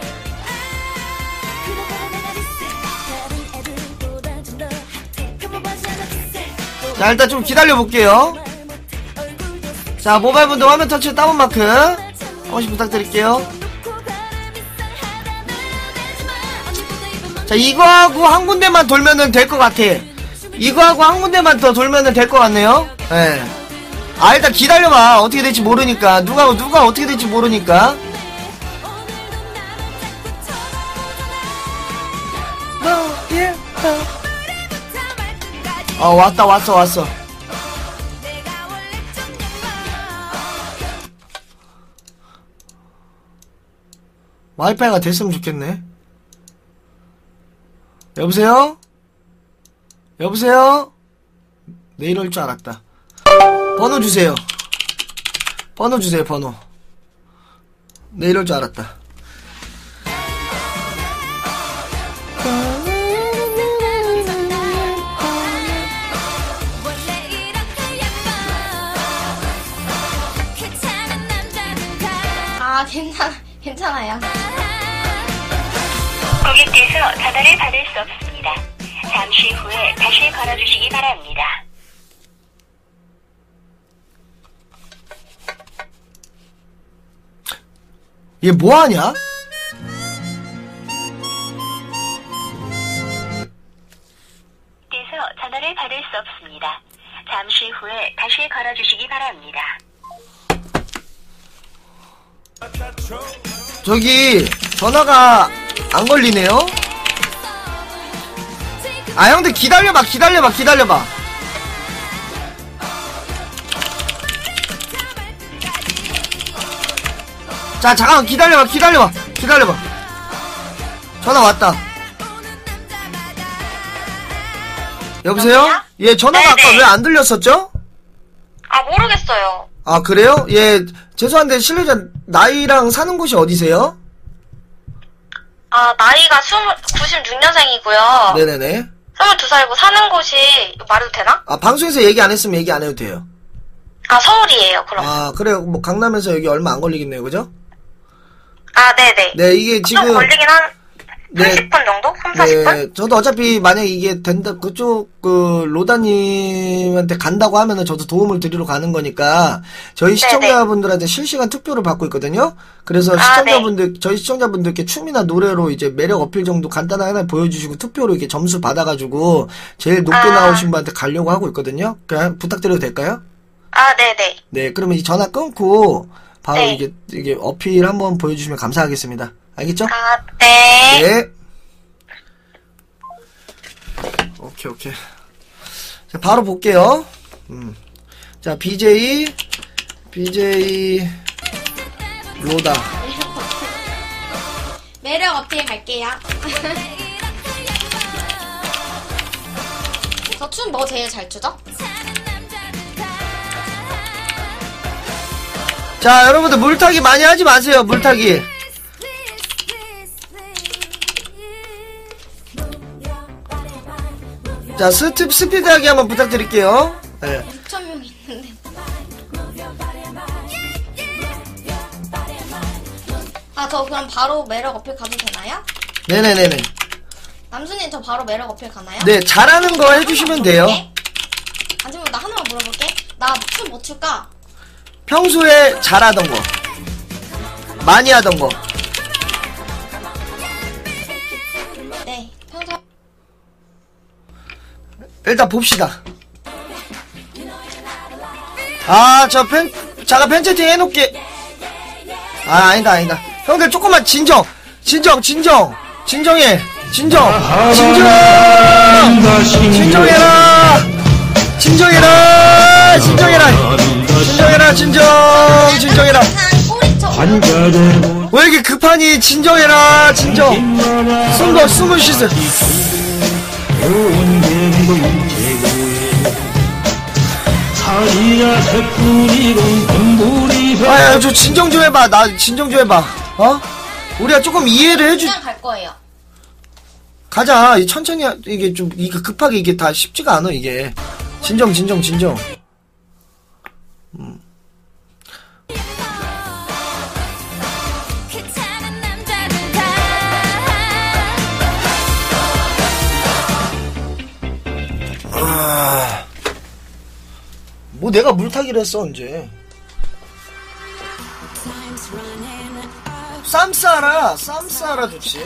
[SPEAKER 1] 자, 일단 좀 기다려볼게요. 자, 모바일 분들 화면 터치 다운마크 한 번씩 부탁드릴게요. 자, 이거하고 한 군데만 돌면은 될 것 같아. 이거하고 한 군데만 더 돌면은 될 것 같네요. 예. 네. 아, 일단 기다려봐. 어떻게 될지 모르니까. 누가, 누가 어떻게 될지 모르니까. 어, 왔다, 왔어, 왔어. 와이파이가 됐으면 좋겠네. 여보세요? 여보세요? 내 이럴 줄 알았다. 번호 주세요. 번호 주세요, 번호. 내 이럴 줄 알았다.
[SPEAKER 9] 아 괜찮아 괜찮아요.
[SPEAKER 3] 고객께서 전화를 받을 수 없습니다. 잠시 후에 다시 걸어주시기 바랍니다.
[SPEAKER 1] 얘 뭐하냐?
[SPEAKER 3] 께서 전화를 받을 수 없습니다. 잠시 후에 다시 걸어주시기 바랍니다.
[SPEAKER 1] 저기 전화가 안 걸리네요. 아, 형들 기다려봐, 기다려봐, 기다려봐. 자, 잠깐만 기다려봐, 기다려봐, 기다려봐. 전화 왔다. 여보세요?
[SPEAKER 3] 여보세요?
[SPEAKER 1] 예, 전화가
[SPEAKER 3] 네네.
[SPEAKER 1] 아까 왜 안 들렸었죠?
[SPEAKER 3] 아 모르겠어요.
[SPEAKER 1] 아, 그래요? 예, 죄송한데 실례자 나이랑 사는 곳이 어디세요?
[SPEAKER 3] 아 나이가 구십육 년생이고요.
[SPEAKER 1] 네네네.
[SPEAKER 3] 스물두 살이고 사는 곳이 말해도 되나?
[SPEAKER 1] 아, 방송에서 얘기 안 했으면 얘기 안 해도 돼요.
[SPEAKER 3] 아 서울이에요. 그럼.
[SPEAKER 1] 아, 그래요. 뭐 강남에서 여기 얼마 안 걸리겠네요, 그죠?
[SPEAKER 3] 아 네네.
[SPEAKER 1] 네, 이게
[SPEAKER 3] 좀
[SPEAKER 1] 지금
[SPEAKER 3] 걸리긴 한
[SPEAKER 1] 네.
[SPEAKER 3] 삼십 분 정도? 삼, 사십 분?
[SPEAKER 1] 네, 저도 어차피 만약에 이게 된다, 그쪽, 그, 로다님한테 간다고 하면은 저도 도움을 드리러 가는 거니까, 저희 시청자분들한테 실시간 투표를 받고 있거든요? 그래서
[SPEAKER 3] 아,
[SPEAKER 1] 시청자분들, 저희 시청자분들께 춤이나 노래로 이제 매력 어필 정도 간단하게 하나 보여주시고 투표로 이렇게 점수 받아가지고, 제일 높게
[SPEAKER 3] 아.
[SPEAKER 1] 나오신 분한테 가려고 하고 있거든요? 그냥 부탁드려도 될까요?
[SPEAKER 3] 아 네네.
[SPEAKER 1] 네, 그러면 이 전화 끊고, 바로
[SPEAKER 3] 네.
[SPEAKER 1] 이게, 이게 어필 한번 보여주시면 감사하겠습니다. 알겠죠?
[SPEAKER 3] 아 네.
[SPEAKER 1] 네. 오케이, 오케이. 자, 바로 볼게요. 음. 자, 비제이, 비제이, 로다.
[SPEAKER 9] 매력 어필 갈게요. 저 춤 뭐 제일 잘 추죠?
[SPEAKER 1] 자, 여러분들 물타기 많이 하지 마세요. 물타기. 자, 스트, 스피드하게 한번 부탁드릴게요. 네.
[SPEAKER 9] 육천 명 있는데. 아, 저 그럼 바로 매력 어필 가도 되나요?
[SPEAKER 1] 네네네네.
[SPEAKER 9] 남순이 저 바로 매력 어필 가나요?
[SPEAKER 1] 네, 잘하는 거 해주시면 돼요.
[SPEAKER 9] 아니면 나 하나만 물어볼게. 나 춤 뭐 출까?
[SPEAKER 1] 평소에 잘하던 거. 많이 하던 거.
[SPEAKER 9] 네, 평소.
[SPEAKER 1] 일단 봅시다. 아, 저 팬, 잠깐 팬 채팅 해놓게. 아, 아니다, 아니다. 형들 조금만 진정. 진정, 진정. 진정해. 진정. 진정! 진정해라! 진정해라! 진정해라! 진정해라, 진정! 진정해라! 왜 이렇게 급하니? 진정해라, 진정! 숨 거, 숨을 쉬세요. 아야, 저 진정 좀 해봐. 나 진정 좀 해봐. 어? 우리가 조금 이해를 해주.
[SPEAKER 9] 그냥 갈 거예요.
[SPEAKER 1] 가자. 이 천천히 하- 이게 좀 이게 급하게 이게 다 쉽지가 않아 이게. 진정, 진정, 진정. 음. 아. 뭐 내가 물타기를 했어 언제? 쌈싸라, 쌈싸라 좋지.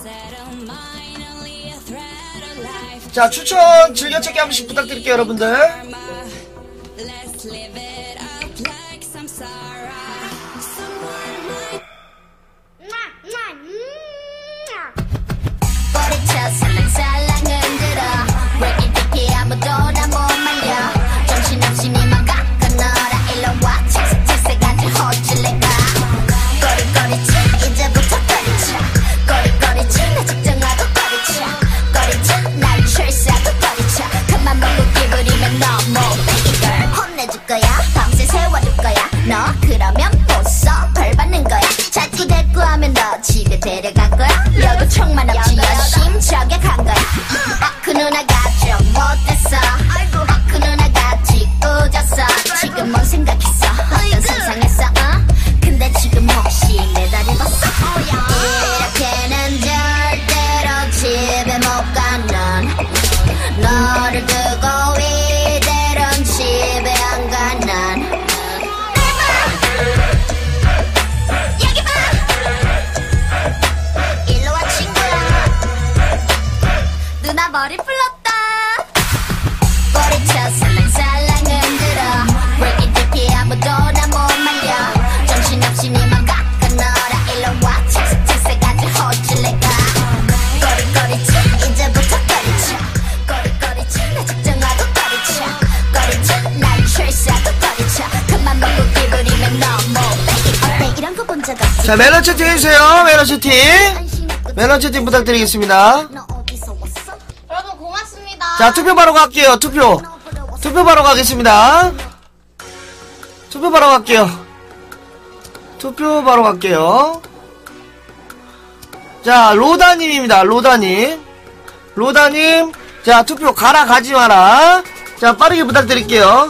[SPEAKER 1] 자, 추천 즐겨찾기 한 번씩 부탁드릴게요 여러분들.
[SPEAKER 7] 꼬리쳐 살랑살랑 흔들어 break it 되게 아무도나 못 말려 정신없이 니만 갖고 놀아 일로와 칙색칙색하지 호질레가 꼬리꼬리쳐 이제부터 꼬리쳐 꼬리꼬리쳐 나 직정하고 꼬리쳐 꼬리쳐 날 출세하고 꼬리쳐 그만 먹고 기부리면 너무 baby girl 혼내줄 거야 밤새 세워줄 거야 너 그러면 못써 벌 받는 거야 자꾸 대꾸하면 너 집에 데려갈 거야 여도 총만 없지 여심 저격한 거야 어, 그 누나가 좀 못됐어 어, 그 누나가 뒤우졌어 지금 뭔 생각했어 어떤 상상했어 어? 근데 지금 혹시 내 다리 봤어 이렇게는 절대로 집에 못 가는 너를 두고 이대로는 집에 안 가는 여기 봐 일로 와 친구야 누나 머리 풀렀다 꼬리쳐 살랑살랑 흔들어 break it 되게 아무도나 못 말려 정신없이 니만 갖고 놀아 일로 와 칙색칙색하지 호질레가 꼬리꼬리쳐 이제부터 꼬리쳐 꼬리꼬리쳐 나 직정하고 꼬리쳐 꼬리쳐 날 출세하고 꼬리쳐 그만 먹고 기부리면 너무 baby girl 어때 이런 거 본 적 없지
[SPEAKER 1] 자, 매너 채팅 해주세요. 매너 채팅. 매너 채팅 부탁드리겠습니다.
[SPEAKER 7] 너 어디서 왔어?
[SPEAKER 9] 여러분 고맙습니다.
[SPEAKER 1] 자, 투표 바로 갈게요. 투표. 투표 바로 가겠습니다. 투표 바로 갈게요. 투표 바로 갈게요. 자, 로다님입니다. 로다님. 로다님. 자, 투표 가라, 가지 마라. 자, 빠르게 부탁드릴게요.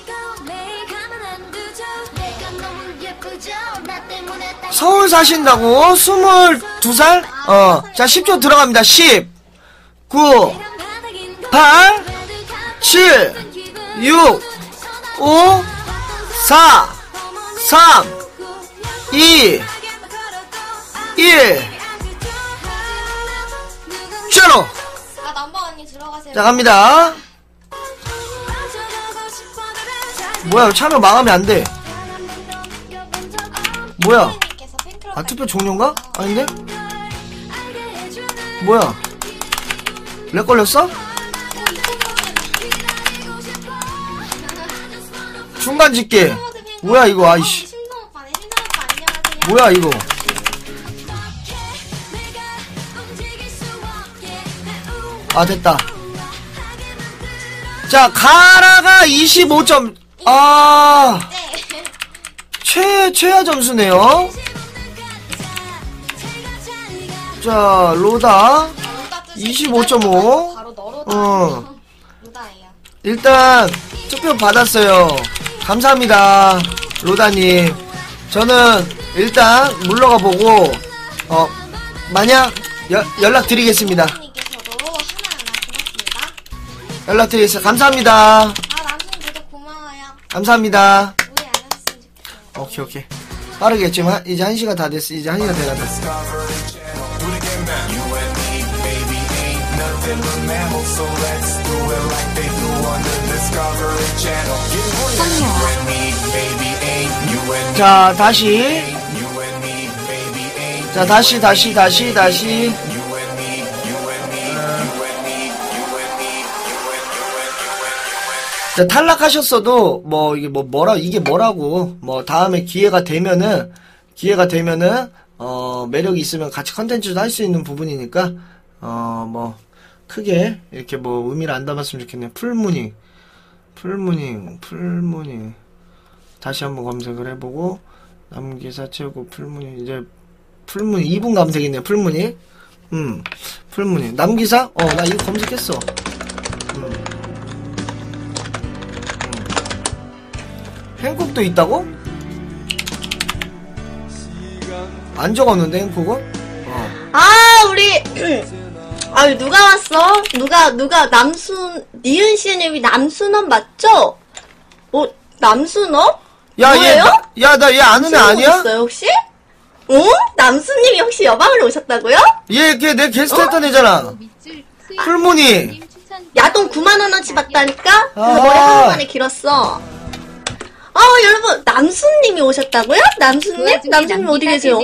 [SPEAKER 1] 서울 사신다고? 스물두 살? 어. 자, 십 초 들어갑니다. 십, 구, 팔, 칠, 육, 오, 사, 삼, 이, 일. 제로.
[SPEAKER 9] 아, 넘버 언니 들어가세요.
[SPEAKER 1] 자, 갑니다. 뭐야, 참여 망하면 안 돼. 뭐야? 아, 투표 종료인가? 아닌데? 뭐야? 렉 걸렸어? 중간 집계. 뭐야, 이거, 아이씨.
[SPEAKER 9] 신동 오빠네. 신동 오빠 안녕하세요.
[SPEAKER 1] 뭐야, 이거. 아, 됐다. 자, 가라가 이십오 점, 아,
[SPEAKER 9] 네.
[SPEAKER 1] 최, 최하 점수네요. 자, 로다, 이십오 점 오.
[SPEAKER 9] 바로 너로다.
[SPEAKER 1] 어.
[SPEAKER 9] 로다예요.
[SPEAKER 1] 일단, 투표 받았어요. 감사합니다. 로다님. 저는 일단 물러가 보고, 어, 만약, 여, 연락드리겠습니다.
[SPEAKER 9] 님께서도 하나하나 고맙습니다.
[SPEAKER 1] 연락드리겠습니다. 감사합니다.
[SPEAKER 9] 아, 남순 구독 고마워요.
[SPEAKER 1] 감사합니다.
[SPEAKER 9] 오해 안 했으면 좋겠어요.
[SPEAKER 1] 오케이, 오케이. 빠르게 지금 한, 이제 한 시간 다 됐어. 이제 한 시간 돼간다. 자, 다시. 자, 다시, 다시, 다시, 다시. 자, 탈락하셨어도, 뭐, 이게 뭐, 뭐라, 이게 뭐라고, 뭐, 다음에 기회가 되면은, 기회가 되면은, 어, 매력이 있으면 같이 컨텐츠도 할 수 있는 부분이니까, 어, 뭐, 크게, 이렇게 뭐, 의미를 안 담았으면 좋겠네요. 풀무닝. 풀무닝, 풀무닝. 다시 한번 검색을 해보고, 남기사 최고 풀무닝, 이제, 풀무닝, 이 분 검색이네요, 풀무닝. 음, 풀무닝. 남기사? 어, 나 이거 검색했어. 음. 행콕도 있다고? 안 적었는데 행콕은? 어.
[SPEAKER 10] 아 우리 아 누가 왔어? 누가 누가 남순 니은 씨님이 남순원 맞죠? 어 남순원?
[SPEAKER 1] 야, 얘,
[SPEAKER 10] 뭐예요?
[SPEAKER 1] 나- 야, 나 얘 아는 애 아니야?
[SPEAKER 10] 있어요 혹시? 어? 남순님이 혹시 여방으로 오셨다고요?
[SPEAKER 1] 얘, 걔 내 게스트 했던 애잖아. 풀무늬.
[SPEAKER 10] 야동 구만 원어치 받다니까? 그
[SPEAKER 1] 아.
[SPEAKER 10] 머리 하루 만에 길었어. 아 여러분 남순님이 오셨다고요? 남순님? 남순님 어디 계세요?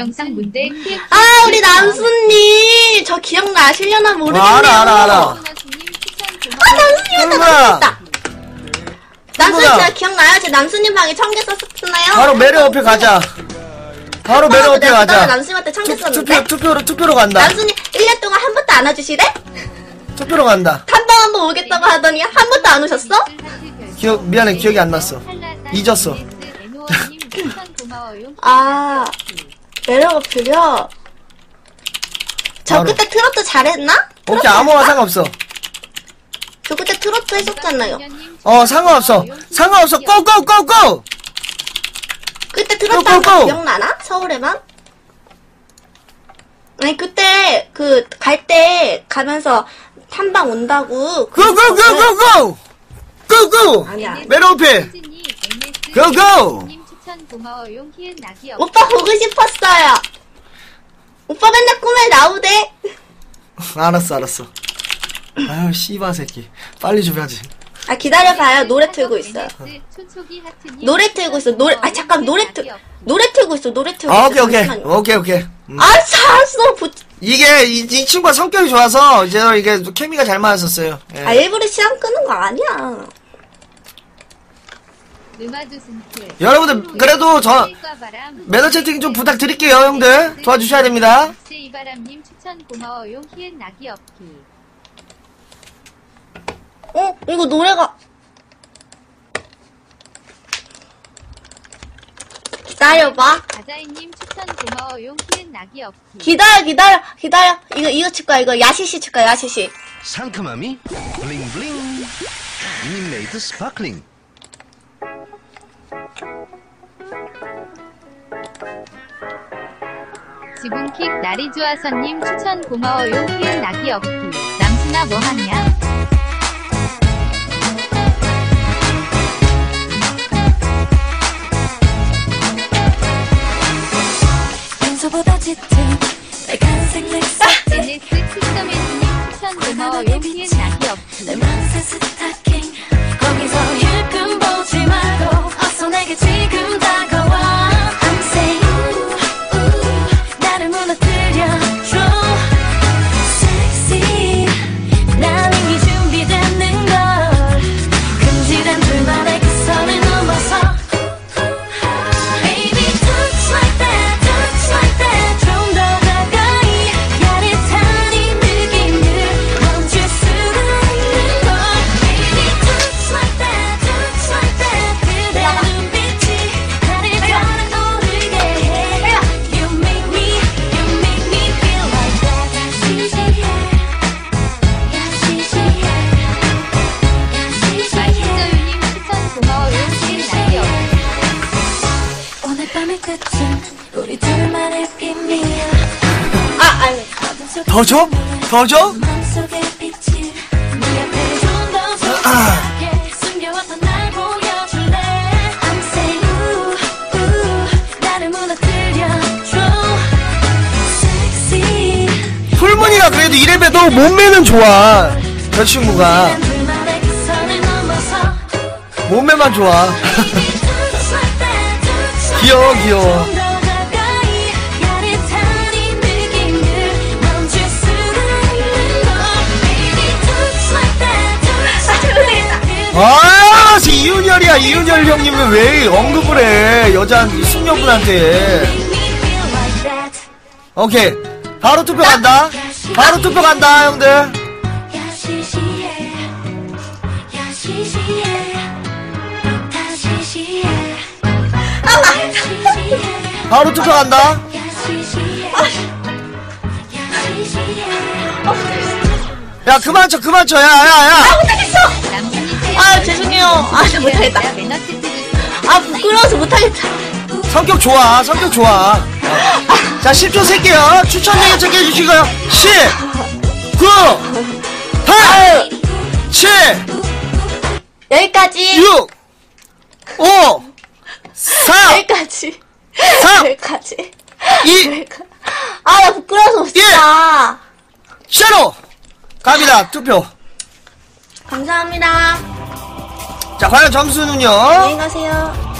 [SPEAKER 10] 아 우리 남순님 저 기억나시려나 모르겠네요.
[SPEAKER 1] 아, 알아, 알아, 알아.
[SPEAKER 10] 아 남순님 왔다
[SPEAKER 1] 풀무나.
[SPEAKER 10] 남순님 왔다. 남순님
[SPEAKER 1] 풀무나.
[SPEAKER 10] 제가 기억나요? 제 남순님 방에 청개 썼었나요?
[SPEAKER 1] 바로 매력 어필 가자. 바로 매력 어필 가자.
[SPEAKER 10] 남순님한테 청개
[SPEAKER 1] 투,
[SPEAKER 10] 썼는데
[SPEAKER 1] 투표, 투표로, 투표로 간다.
[SPEAKER 10] 남순님 일 년 동안 한 번도 안 와주시래?
[SPEAKER 1] 투표로 간다.
[SPEAKER 10] 한 번 한 번 오겠다고 하더니 한 번도 안 오셨어?
[SPEAKER 1] 기억, 미안해, 기억이 안 났어. 잊었어.
[SPEAKER 10] 아 매력 어필이요? 저
[SPEAKER 1] 바로.
[SPEAKER 10] 그때 트로트 잘했나?
[SPEAKER 1] 오케이, 아무거나 상관없어.
[SPEAKER 10] 저 그때 트로트 했었잖아요.
[SPEAKER 1] 어, 상관없어. 상관없어. 고, 고, 고, 고!
[SPEAKER 10] 그때
[SPEAKER 1] 고,
[SPEAKER 10] 트로트
[SPEAKER 1] 고,
[SPEAKER 10] 한 거
[SPEAKER 1] 고!
[SPEAKER 10] 기억나나? 서울에만? 아니 그때 그 갈 때 가면서 탐방 온다고.
[SPEAKER 1] 고, 고, 고, 고, 고! 고, 고!
[SPEAKER 10] 아니야.
[SPEAKER 1] 매력 어필! 고, 고!
[SPEAKER 10] 오빠 보고 싶었어요. 오빠 맨날 꿈에 나오대.
[SPEAKER 1] 알았어, 알았어. 아유, 씨바 새끼. 빨리 좀 하지.
[SPEAKER 10] 아 기다려봐요. 노래 틀고 있어요. 노래 틀고 있어. 노래. 아 잠깐 노래 틀 노래 틀고 있어. 노래 틀고
[SPEAKER 1] 아,
[SPEAKER 10] 있어.
[SPEAKER 1] 오케이, 오케이.
[SPEAKER 10] 잠시만요.
[SPEAKER 1] 오케이, 오케이. 음.
[SPEAKER 10] 아 잘했어. 부...
[SPEAKER 1] 이게, 이, 이 친구가 성격이 좋아서, 이제 이게 케미가 잘 맞았었어요. 예.
[SPEAKER 10] 아 일부러 시간 끄는 거 아니야.
[SPEAKER 1] 여러분들, 그래도 저, 매너 채팅 좀 부탁드릴게요, 형들. 도와주셔야 됩니다.
[SPEAKER 11] 이바람님 추천 고마워요. 희은 낙이 없기.
[SPEAKER 10] 어 이거 노래가. 기다려봐.
[SPEAKER 11] 가자이님 추천 고마워요. 희은 낙이 없기.
[SPEAKER 10] 기다려 기다려 기다려. 이거 이거 칠 거야. 이거 야시시 칠 거야. 야시시.
[SPEAKER 12] 상큼함이 블링블링 미니메이드 스파클링.
[SPEAKER 11] 지붕킥 날이 좋아서님 추천 고마워요. 희은 낙이 없기. 남순아 뭐하냐?
[SPEAKER 7] 평소보다 짙은 빨간색 넥타이
[SPEAKER 11] 에스엔에스 시스터맨님 추천 고마워요. 희은 낙이 없기.
[SPEAKER 7] 내 맘새 스타킹 거기서 힐끔 보지 말고 어서 내게 지금 다가와 I'm saying ooh, ooh, 나를 무너뜨려줘 Sexy 난 이미 준비됐는 걸 금지된 둘만의 그 선을 넘어서 Baby touch like that touch like that 좀 더 가까이 야릇한 이 느낌을 멈출 수가 있는 걸 Baby
[SPEAKER 1] 더 줘? 더 줘? 아. 풀무늬가 그래도 이래봬도 몸매는 좋아. 저 친구가 몸매만 좋아. 귀여워 귀여워. 아, 이윤열이야. 이윤열 형님은 왜 언급을 해? 여자 숙녀분한테. 오케이. 바로 투표 간다. 바로 투표 간다, 형들. 바로 투표 간다. 야, 그만 쳐, 그만 쳐. 야, 야, 야.
[SPEAKER 10] 아, 못하겠어! 아, 죄송해요. 아, 나 못하겠다. 아, 부끄러워서 못하겠다.
[SPEAKER 1] 성격 좋아, 성격 좋아. 어. 자, 십 초 셀게요. 추천 얘기 체크해주시고요. 십, 구, 팔, 칠,
[SPEAKER 10] 여기까지.
[SPEAKER 1] 육, 오, 사,
[SPEAKER 10] 여기까지.
[SPEAKER 1] 삼,
[SPEAKER 10] 여기까지.
[SPEAKER 1] 이,
[SPEAKER 10] 아, 나 부끄러워서 못했다.
[SPEAKER 1] 쉐로! 갑니다, 투표.
[SPEAKER 10] 감사합니다.
[SPEAKER 1] 자, 과연 점수는요?
[SPEAKER 10] 안녕히 가세요.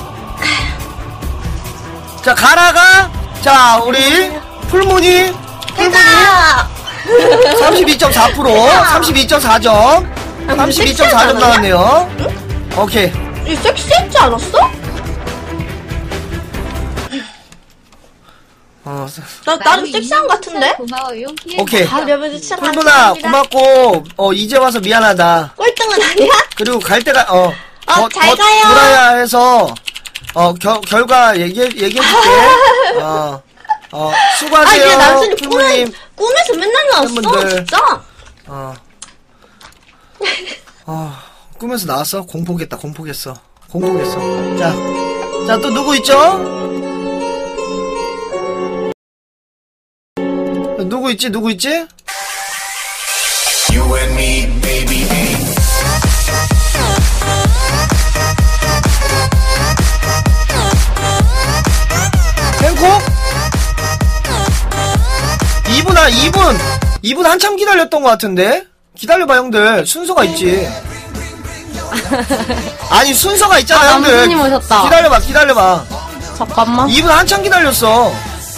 [SPEAKER 1] 자, 가라가, 자, 우리, 풀무늬, 풀무늬, 삼십이 점 사 퍼센트, 삼십이 점 사 점, 삼십이 점 사 점 나왔네요. 응? 오케이.
[SPEAKER 10] 이 섹시했지 않았어?
[SPEAKER 1] 어,
[SPEAKER 10] 나, 나름 섹시한 것 같은데?
[SPEAKER 1] 오케이.
[SPEAKER 10] 아, 여러분, 진짜
[SPEAKER 1] 풀누나, 고맙고, 어, 이제 와서 미안하다.
[SPEAKER 10] 꼴등은 아니야?
[SPEAKER 1] 그리고 갈 때가, 어,
[SPEAKER 10] 어,
[SPEAKER 1] 더,
[SPEAKER 10] 잘
[SPEAKER 1] 더
[SPEAKER 10] 가요.
[SPEAKER 1] 돌아야 해서, 어, 겨, 결과 얘기해, 얘기해줄게. 어, 어, 수고하세요.
[SPEAKER 10] 아, 얘 남순이 꿈에,
[SPEAKER 1] 풀무님.
[SPEAKER 10] 꿈에서 맨날 나왔어,
[SPEAKER 1] 팬분들.
[SPEAKER 10] 진짜.
[SPEAKER 1] 어. 어, 꿈에서 나왔어? 공포겠다, 공포겠어. 공포겠어. 자, 자, 또 누구 있죠? 누구 있지? 누구 있지?
[SPEAKER 6] You and me, baby.
[SPEAKER 1] 행콕? 이분, 아, 이분! 이분 한참 기다렸던 것 같은데? 기다려봐, 형들. 순서가 있지. 아니, 순서가 있잖아,
[SPEAKER 13] 아,
[SPEAKER 1] 형들.
[SPEAKER 13] 남순님 오셨다.
[SPEAKER 1] 기다려봐, 기다려봐.
[SPEAKER 13] 잠깐만.
[SPEAKER 1] 이분 한참 기다렸어.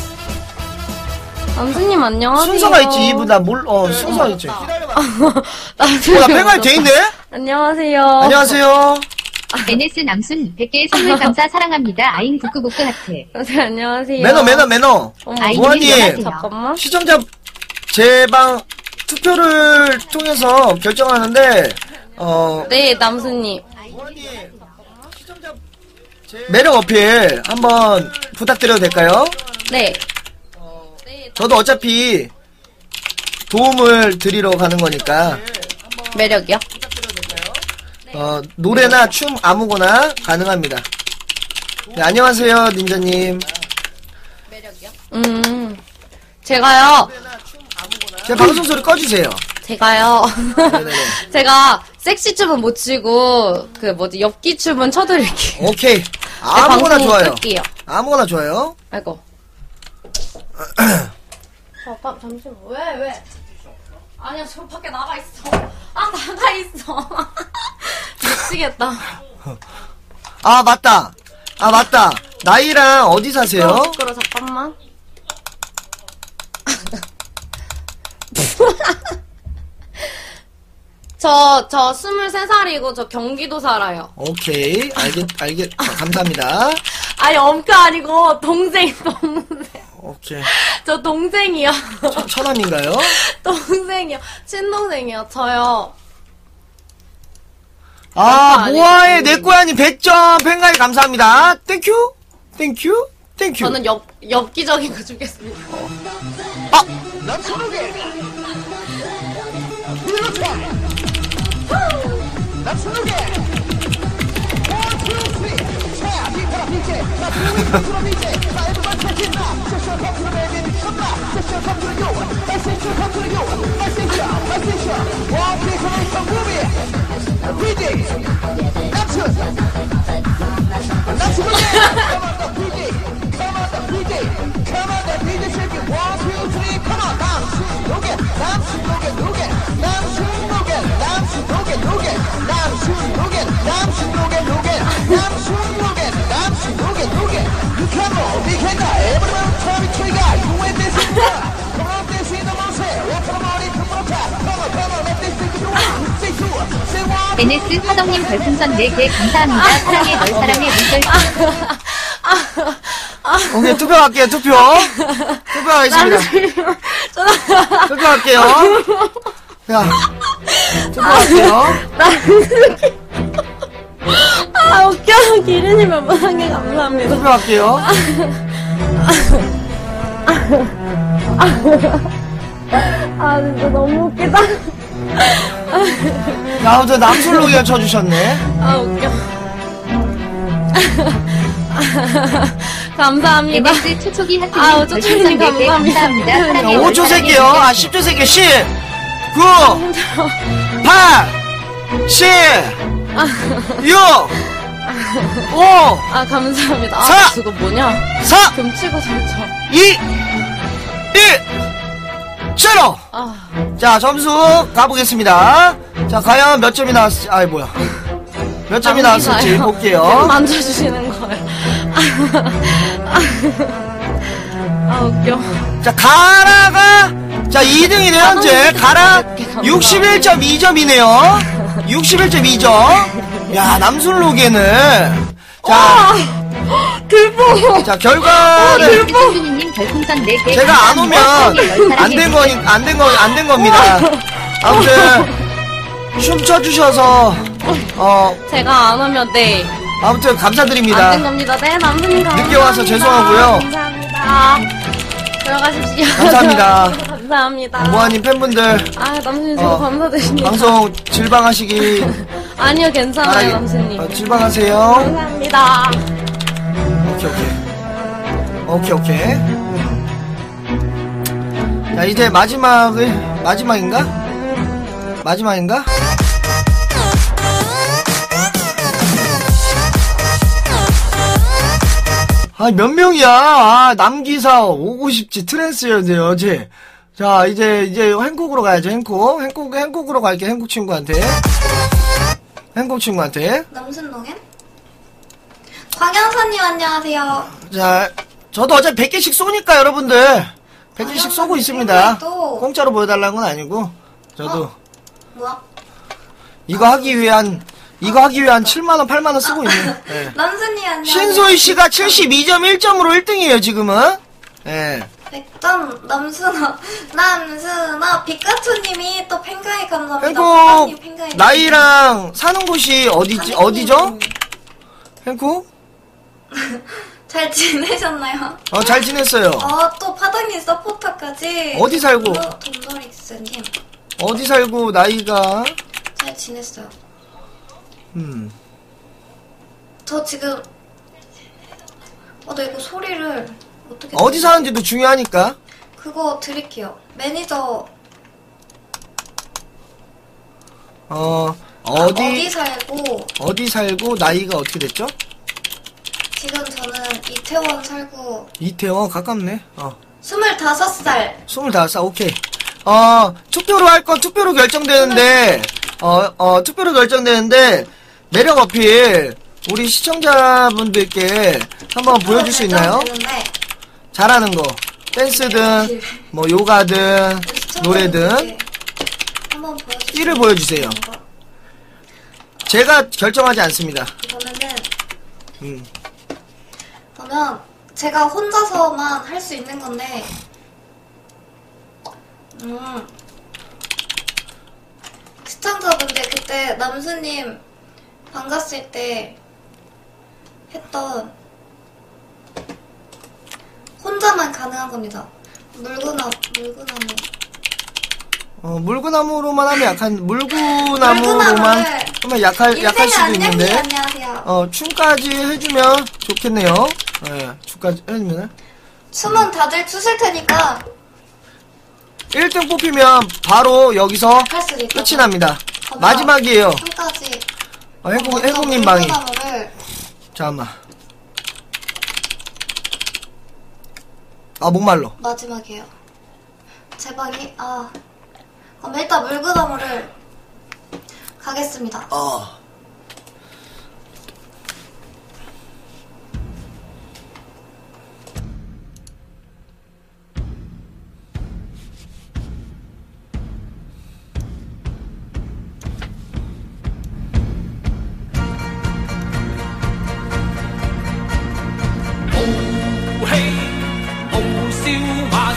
[SPEAKER 13] 남순님 안녕하세요.
[SPEAKER 1] 순서가 있지, 이분. 나 몰, 어, 순서가 있지. 기다려봐.
[SPEAKER 13] 남순님
[SPEAKER 1] 어, 나 팽알 돼있네?
[SPEAKER 13] 안녕하세요.
[SPEAKER 1] 안녕하세요.
[SPEAKER 11] 에스엔에스 남순 백 개 선물 감사 사랑합니다. 아잉 부끄부끄 하트.
[SPEAKER 13] 네, 안녕하세요.
[SPEAKER 1] 매너, 매너, 매너.
[SPEAKER 11] 아잉
[SPEAKER 1] 무한님,
[SPEAKER 13] 잠깐만.
[SPEAKER 1] 시청자 제방 투표를 통해서 결정하는데, 어,
[SPEAKER 13] 네, 남순님.
[SPEAKER 1] 매력 어필 한번 부탁드려도 될까요?
[SPEAKER 13] 네.
[SPEAKER 1] 저도 어차피 도움을 드리러 가는 거니까
[SPEAKER 13] 매력이요?
[SPEAKER 1] 어, 노래나 춤 아무거나 가능합니다. 네, 안녕하세요, 닌자님.
[SPEAKER 13] 음, 제가요.
[SPEAKER 1] 제 방송 소리 꺼주세요.
[SPEAKER 13] 제가요. 제가 섹시 춤은 못 추고 그 뭐지 엽기 춤은 쳐드릴게요.
[SPEAKER 1] 오케이. 아무거나
[SPEAKER 13] 네,
[SPEAKER 1] 좋아요.
[SPEAKER 13] 끌게요.
[SPEAKER 1] 아무거나 좋아요.
[SPEAKER 13] 아이고. 아빠 잠시만. 왜 왜? 아니야 저 밖에 나가 있어. 아 나가 있어. 미치겠다.
[SPEAKER 1] 아, 맞다. 아, 맞다. 나이랑 어디 사세요?
[SPEAKER 13] 어, 부끄러워 잠깐만. 저, 저 스물세 살이고 저 경기도 살아요.
[SPEAKER 1] 오케이. 알겠, 알겠, 아, 감사합니다.
[SPEAKER 13] 아니 엄표 아니고 동생 동생.
[SPEAKER 1] 오케이.
[SPEAKER 13] 저 동생이요.
[SPEAKER 1] 천, 천원인가요?
[SPEAKER 13] 동생이요. 친동생이요. 저요.
[SPEAKER 1] 아, 모아의 내 꼬야님 백 점 팬가이 감사합니다. 땡큐? 땡큐? 땡큐.
[SPEAKER 13] 저는 엽, 엽기적인 거 주겠습니다.
[SPEAKER 1] 아!
[SPEAKER 12] 난 선우게! 난 선우게!
[SPEAKER 11] 엔에스 화덕님 별풍선 네 개 감사합니다. 사랑해 널 사랑해 물결.
[SPEAKER 1] 오케이, 투표할게요, 투표. 투표하겠습니다. 투표할게요. 자, 투표할게요.
[SPEAKER 13] 아, 웃겨. 기린이 몇번 개 감사합니다.
[SPEAKER 1] 투표할게요.
[SPEAKER 13] 아, 진짜 너무 웃기다.
[SPEAKER 1] 야, 아무튼 남술로기가 쳐주셨네.
[SPEAKER 13] 아, 웃겨. 감사합니다.
[SPEAKER 11] 엔에스 초초기 하트님
[SPEAKER 13] 아우,
[SPEAKER 11] 별풍선
[SPEAKER 13] 초초기님
[SPEAKER 11] 네 개
[SPEAKER 13] 감사합니다.
[SPEAKER 11] 감사합니다. 사랑해
[SPEAKER 1] 오 초 셀게요. 아, 십 초 셀게요. 십, 구, 팔, 칠, 육, 오,
[SPEAKER 13] 아, 감사합니다. 아,
[SPEAKER 1] 사,
[SPEAKER 13] 그거 뭐냐?
[SPEAKER 1] 사,
[SPEAKER 13] 금치고 설쳐.
[SPEAKER 1] 이, 일, 제로.
[SPEAKER 13] 아,
[SPEAKER 1] 자, 점수 가보겠습니다. 자, 과연 몇 점이 나왔을지, 아이, 뭐야. 몇 점이 나왔을지
[SPEAKER 13] 남기사요.
[SPEAKER 1] 볼게요.
[SPEAKER 13] 만져주시는 거예요. 아, 웃겨.
[SPEAKER 1] 자, 가라가, 자, 이 등이네, 현재. 가라, 육십일 점 이 점이네요. 육십일 점 이 점. 야, 남순록에는. 자,
[SPEAKER 13] 들보!
[SPEAKER 1] 자, 결과를.
[SPEAKER 11] 님 별풍선 네 개
[SPEAKER 1] 제가 안 오면, 안 된 거, 안 된 거, 안 된 겁니다. 아무튼, 춤춰주셔서, 어.
[SPEAKER 13] 제가 안 오면, 네.
[SPEAKER 1] 아무튼, 감사드립니다.
[SPEAKER 13] 안 된 겁니다. 네, 남순님 감사합니다.
[SPEAKER 1] 늦게 와서 죄송하고요.
[SPEAKER 13] 감사합니다. 들어가십시오.
[SPEAKER 1] 감사합니다.
[SPEAKER 13] 감사합니다.
[SPEAKER 1] 모아님 팬분들.
[SPEAKER 13] 아, 남순님 저도
[SPEAKER 1] 어,
[SPEAKER 13] 감사드립니다.
[SPEAKER 1] 방송 질방하시기.
[SPEAKER 13] 아니요, 괜찮아요,
[SPEAKER 1] 바라기-
[SPEAKER 13] 남순님.
[SPEAKER 1] 어, 질방하세요.
[SPEAKER 13] 감사합니다.
[SPEAKER 1] 오케이, 오케이. 오케이, 오케이. 자, 이제 마지막을, 마지막인가? 마지막인가? 아, 몇 명이야? 아, 남기사 오고 싶지. 트랜스였는데, 어제. 자, 이제, 이제, 행콕으로 가야죠, 행콕. 행콕, 행콕으로 갈게, 행콕 친구한테. 행콕 친구한테.
[SPEAKER 9] 남순농엔? 광현사님 안녕하세요.
[SPEAKER 1] 자, 저도 어차피 백 개씩 쏘니까, 여러분들. 백 개씩 쏘고 있습니다.
[SPEAKER 9] 또.
[SPEAKER 1] 공짜로 보여달라는 건 아니고, 저도.
[SPEAKER 9] 뭐야?
[SPEAKER 1] 이거 하기 위한, 이거 하기 위한 칠만원, 팔만원 쓰고 있는. 네.
[SPEAKER 9] 남순이 안녕하세요.
[SPEAKER 1] 신소희 씨가 칠십이 점 일 점으로 일 등이에요, 지금은. 예.
[SPEAKER 9] 백 점 남순아 남순아 피카츄님이 또 팬가입 감사합니다.
[SPEAKER 1] 행콕,
[SPEAKER 9] 피카츄님 팬가입.
[SPEAKER 1] 나이랑 사는 곳이 어디지, 어디죠? 행콕?
[SPEAKER 9] 잘 지내셨나요?
[SPEAKER 1] 어, 잘 지냈어요.
[SPEAKER 9] 어, 또 파당님 서포터까지.
[SPEAKER 1] 어디 살고?
[SPEAKER 9] 돈더릭스님
[SPEAKER 1] 어디 살고, 나이가?
[SPEAKER 9] 잘 지냈어요.
[SPEAKER 1] 음.
[SPEAKER 9] 저 지금 어, 나 이거 소리를 어떻게
[SPEAKER 1] 어디 사는지도 중요하니까.
[SPEAKER 9] 그거 드릴게요. 매니저
[SPEAKER 1] 어, 어디,
[SPEAKER 9] 어디 살고
[SPEAKER 1] 어디 살고, 나이가 어떻게 됐죠?
[SPEAKER 9] 지금 저는 이태원 살고
[SPEAKER 1] 이태원, 가깝네. 어.
[SPEAKER 9] 스물다섯 살.
[SPEAKER 1] 스물다섯 살, 오케이. 어, 투표로 할 건 투표로 결정되는데, 어, 어, 투표로 결정되는데, 매력 어필, 우리 시청자분들께 한번 보여줄 수 있나요?
[SPEAKER 9] 되는데
[SPEAKER 1] 잘하는 거. 댄스든, 뭐, 요가든, 노래든,
[SPEAKER 9] 한번 보여주세요.
[SPEAKER 1] 띠를 보여주세요. 제가 결정하지 않습니다.
[SPEAKER 9] 이번에는
[SPEAKER 1] 음.
[SPEAKER 9] 그러면 제가 혼자서만 할 수 있는 건데 음 시청자분들 그때 남수님 반갔을 때 했던 혼자만 가능한 겁니다. 물구나 물구나무
[SPEAKER 1] 어, 물구나무로만 하면 약한, 물구나무로만
[SPEAKER 9] 물구나무를
[SPEAKER 1] 하면 약할, 약할 수도
[SPEAKER 9] 인생의
[SPEAKER 1] 있는데,
[SPEAKER 9] 안녕히 안녕하세요.
[SPEAKER 1] 어, 춤까지 해주면 좋겠네요. 예, 춤까지 해주면.
[SPEAKER 9] 춤은 다들 추실 테니까
[SPEAKER 1] 일 등 뽑히면 바로 여기서
[SPEAKER 9] 할 수도 있다.
[SPEAKER 1] 끝이 납니다. 마지막이에요.
[SPEAKER 9] 춤까지
[SPEAKER 1] 어, 해국, 해국님 방이.
[SPEAKER 9] 물구나무를
[SPEAKER 1] 잠깐만. 아, 목말로.
[SPEAKER 9] 마지막이에요. 제 방이 아 그럼 일단 물구나무를 가겠습니다.
[SPEAKER 1] 어.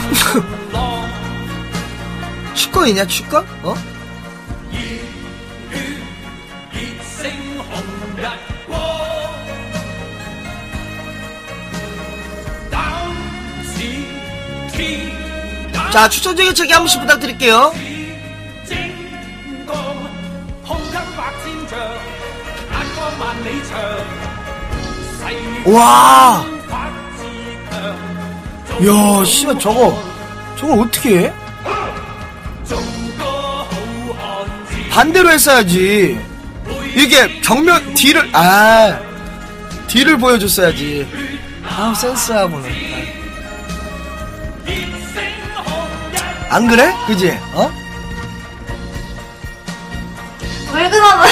[SPEAKER 1] 취권이냐, 취권? 어? 자, 추천 제기책이 한 번씩 부탁드릴게요. 와, 야, 씨발, 저거, 저걸 어떻게 해? 반대로 했어야지. 이게 정면, 뒤를, 아, 뒤를 보여줬어야지. 아우, 센스하고는. 안 그래? 그지? 어?
[SPEAKER 9] 물그나무.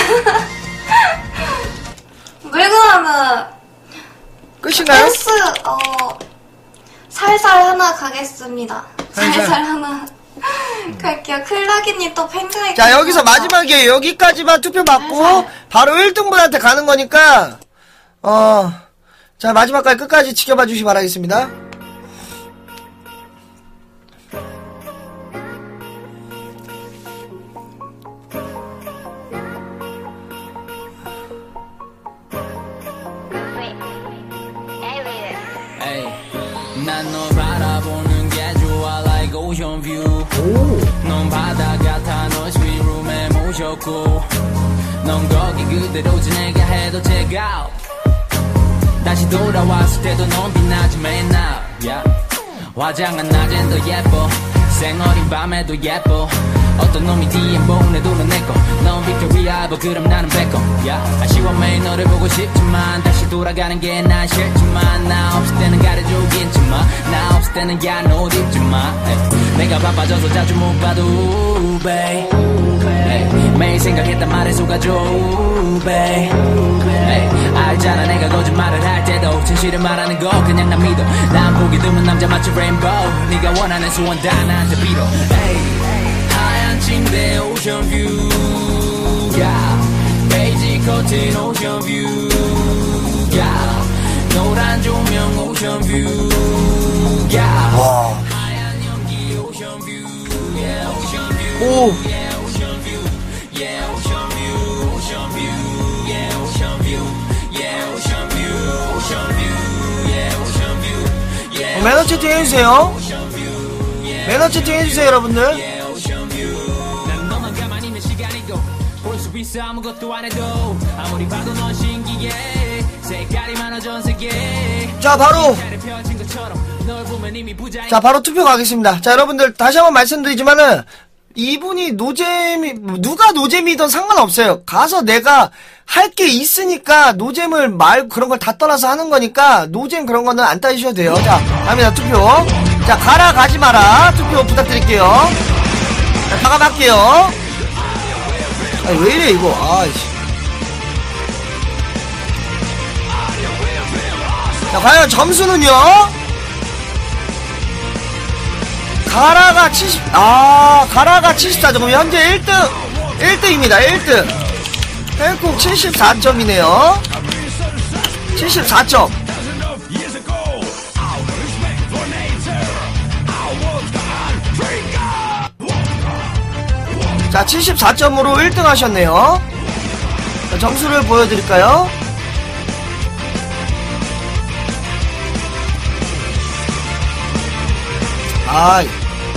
[SPEAKER 9] 물그나무.
[SPEAKER 1] 끝인가요?
[SPEAKER 9] 댄스, 어, 살살 하나 가겠습니다. 살살, 살살 하나. 갈게요. 클라기님 또 팬가입.
[SPEAKER 1] 자, 여기서 마지막에 여기까지만 투표 받고 살살. 바로 일 등분한테 가는 거니까, 어, 자, 마지막까지 끝까지 지켜봐 주시기 바라겠습니다.
[SPEAKER 6] 난 널 바라보는 게 좋아 like ocean view. 넌 바다 같아 널 sweet room에 모셨고 넌 거기 그대로지 내가 해도 check out. 다시 돌아왔을 때도 넌 빛나지 매일 now yeah. 화장한 낮엔 더 예뻐 생어린 밤에도 예뻐 어떤 놈이 디엠 보내도는 내꺼 넌 빅토리아 알버 그럼 나는 베컴 yeah. 아쉬워 매일 너를 보고 싶지만 다시 돌아가는 게 난 싫지만 나 없을 때는 가려주긴 마 나 없을 때는 야 너 어디 있지마 내가 바빠져서 자주 못 봐도 babe hey. 매일 생각했단 말에 속아줘 babe hey. 알잖아 내가 거짓말을 할 때도 진실을 말하는 거 그냥 난 믿어 난 보기 드문 남자 마치 레인보우 네가 원하는 소원 다 나한테 빌어 hey. 하얀 침대 오션 뷰 yeah. 베이지 커튼 오션 뷰 yeah. 노란 조명 오션 뷰 yeah.
[SPEAKER 1] 와.
[SPEAKER 6] 하얀 연기 오션 뷰 yeah. 오션 뷰
[SPEAKER 1] 오.
[SPEAKER 6] yeah. 오션 뷰 yeah. 오션 뷰 오션 뷰 yeah. 오션 뷰 yeah. 오션 뷰 오션 뷰 yeah. 오션 뷰 yeah.
[SPEAKER 1] 어, 매너 채팅 해주세요. 매너 채팅 해주세요, 여러분들. 있어 아무것도 안 해도 아무리 봐도 넌 신기해 색깔이 많아 전 세계 자 바로 자 바로 투표 가겠습니다. 자 여러분들 다시 한번 말씀드리지만은 이분이 노잼이 누가 노잼이든 상관없어요. 가서 내가 할 게 있으니까 노잼을 말 그런 걸 다 떠나서 하는 거니까 노잼 그런 거는 안 따지셔도 돼요. 자 갑니다 투표. 자 가라 가지 마라 투표 부탁드릴게요. 자 다가갈게요. 아니 왜 이래 이거 아이씨. 자 과연 점수는요 가라가 칠십 아 가라가 칠십사 점 현재 일 등 일 등입니다 일 등 헬콕 칠십사 점이네요 칠십사 점 자 칠십사 점으로 일 등 하셨네요. 자, 점수를 보여드릴까요? 아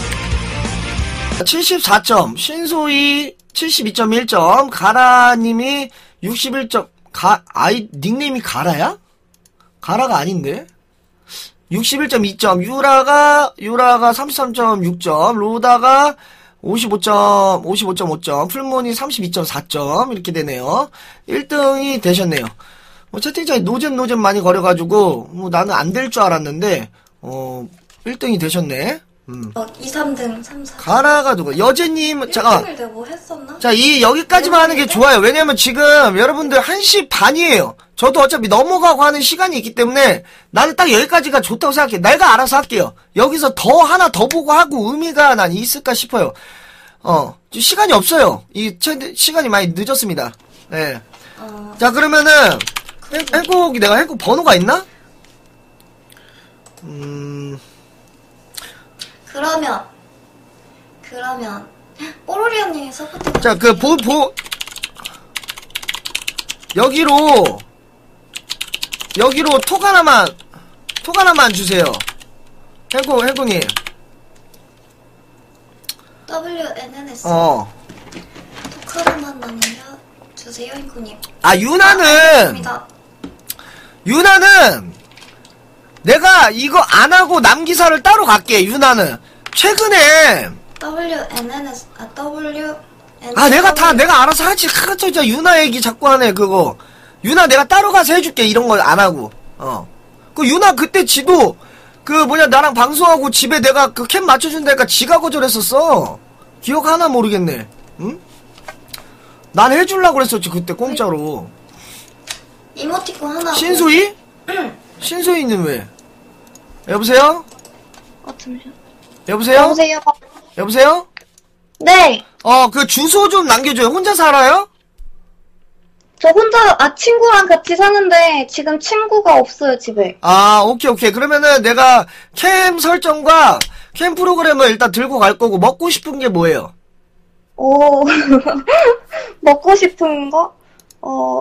[SPEAKER 1] 칠십사 점 신소희 칠십이 점 일 점 가라님이 육십일 점 가 아이 닉네임이 가라야? 가라가 아닌데 육십일 점 이 점 유라가 유라가 삼십삼 점 육 점 로다가 오십오 점, 오십오 점 오 점, 풀몬이 삼십이 점 사 점, 이렇게 되네요. 일 등이 되셨네요. 뭐, 채팅창에 노잼, 노잼 많이 걸어가지고, 뭐, 나는 안 될 줄 알았는데, 어, 일 등이 되셨네. 음.
[SPEAKER 9] 어, 이, 삼 등, 삼, 사.
[SPEAKER 1] 가라가 누가, 여제님, 잠깐.
[SPEAKER 9] 일 등을 내가 뭐 했었나?
[SPEAKER 1] 자, 이, 여기까지만 하는 게 좋아요. 왜냐면 지금 여러분들 한 시 반이에요. 저도 어차피 넘어가고 하는 시간이 있기 때문에 나는 딱 여기까지가 좋다고 생각해. 내가 알아서 할게요. 여기서 더 하나 더 보고 하고 의미가 난 있을까 싶어요. 어, 시간이 없어요. 이 최대 시간이 많이 늦었습니다. 네.
[SPEAKER 9] 어...
[SPEAKER 1] 자, 그러면은 행복이 내가 행복 번호가 있나? 음.
[SPEAKER 9] 그 그러면 그러면 뽀로리 언니 서포트.
[SPEAKER 1] 자, 그 보 보 여기로 여기로 톡 하나만 톡 하나만 주세요. 해고 해고님.
[SPEAKER 9] 더블유 엔 엔 에스.
[SPEAKER 1] 어.
[SPEAKER 9] 톡 하나만 남겨주세요, 인코님.
[SPEAKER 1] 아, 유나는 유나는 내가 이거 안 하고 남기사를 따로 갈게. 유나는 최근에
[SPEAKER 9] 더블유 엔 엔 에스 아 더블유
[SPEAKER 1] 아 내가 다 내가 알아서 하지. 하, 진짜 유나 얘기 자꾸 하네 그거. 유나 내가 따로 가서 해줄게. 이런 거 안 하고. 어. 그 유나 그때 지도 그 뭐냐 나랑 방송하고 집에 내가 그 캠 맞춰준다니까 지가 거절했었어. 기억하나 모르겠네. 응? 난 해주려고 그랬었지 그때 공짜로.
[SPEAKER 9] 이모티콘 하나.
[SPEAKER 1] 신소희?
[SPEAKER 9] 응.
[SPEAKER 1] 신소희는 왜? 여보세요?
[SPEAKER 10] 어, 잠시만.
[SPEAKER 1] 여보세요?
[SPEAKER 10] 여보세요?
[SPEAKER 1] 여보세요?
[SPEAKER 10] 네.
[SPEAKER 1] 어, 그 주소 좀 남겨줘요. 혼자 살아요?
[SPEAKER 10] 저 혼자, 아, 친구랑 같이 사는데, 지금 친구가 없어요, 집에.
[SPEAKER 1] 아, 오케이, 오케이. 그러면은 내가 캠 설정과 캠 프로그램을 일단 들고 갈 거고, 먹고 싶은 게 뭐예요?
[SPEAKER 10] 오, 먹고 싶은 거? 어,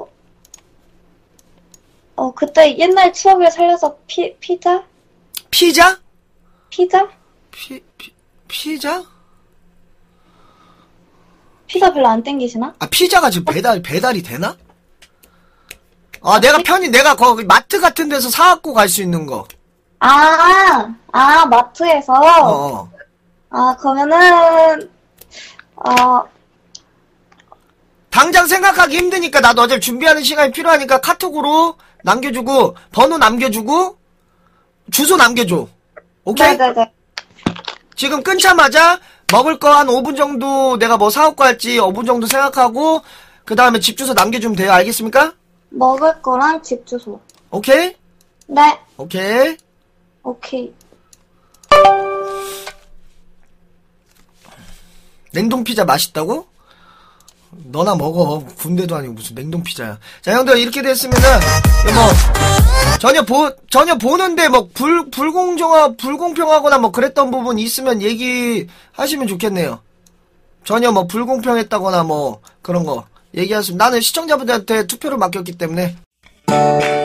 [SPEAKER 10] 어, 그때 옛날 추억을 살려서 피, 피자?
[SPEAKER 1] 피자?
[SPEAKER 10] 피자?
[SPEAKER 1] 피, 피, 피자?
[SPEAKER 10] 피자 별로 안 땡기시나?
[SPEAKER 1] 아, 피자가 지금 배달, 배달이 되나? 아, 내가 편히, 내가 거기 마트 같은 데서 사갖고 갈 수 있는 거.
[SPEAKER 10] 아, 아, 마트에서?
[SPEAKER 1] 어.
[SPEAKER 10] 아, 그러면은, 어,
[SPEAKER 1] 당장 생각하기 힘드니까 나도 어차피 준비하는 시간이 필요하니까 카톡으로 남겨주고, 번호 남겨주고, 주소 남겨줘. 오케이?
[SPEAKER 10] 네네네.
[SPEAKER 1] 지금 끊자마자 먹을 거 한 오 분 정도 내가 뭐 사갖고 갈지 오 분 정도 생각하고, 그 다음에 집 주소 남겨주면 돼요. 알겠습니까?
[SPEAKER 10] 먹을 거랑 집 주소.
[SPEAKER 1] 오케이?
[SPEAKER 10] 네.
[SPEAKER 1] 오케이.
[SPEAKER 10] 오케이.
[SPEAKER 1] 냉동 피자 맛있다고? 너나 먹어. 군대도 아니고 무슨 냉동 피자야. 자, 형들 이렇게 됐으면은 뭐 전혀 보 전혀 보는데 뭐 불 불공정하 불공평하거나 뭐 그랬던 부분 있으면 얘기하시면 좋겠네요. 전혀 뭐 불공평했다거나 뭐 그런 거 얘기하시면 나는 시청자분들한테 투표를 맡겼기 때문에.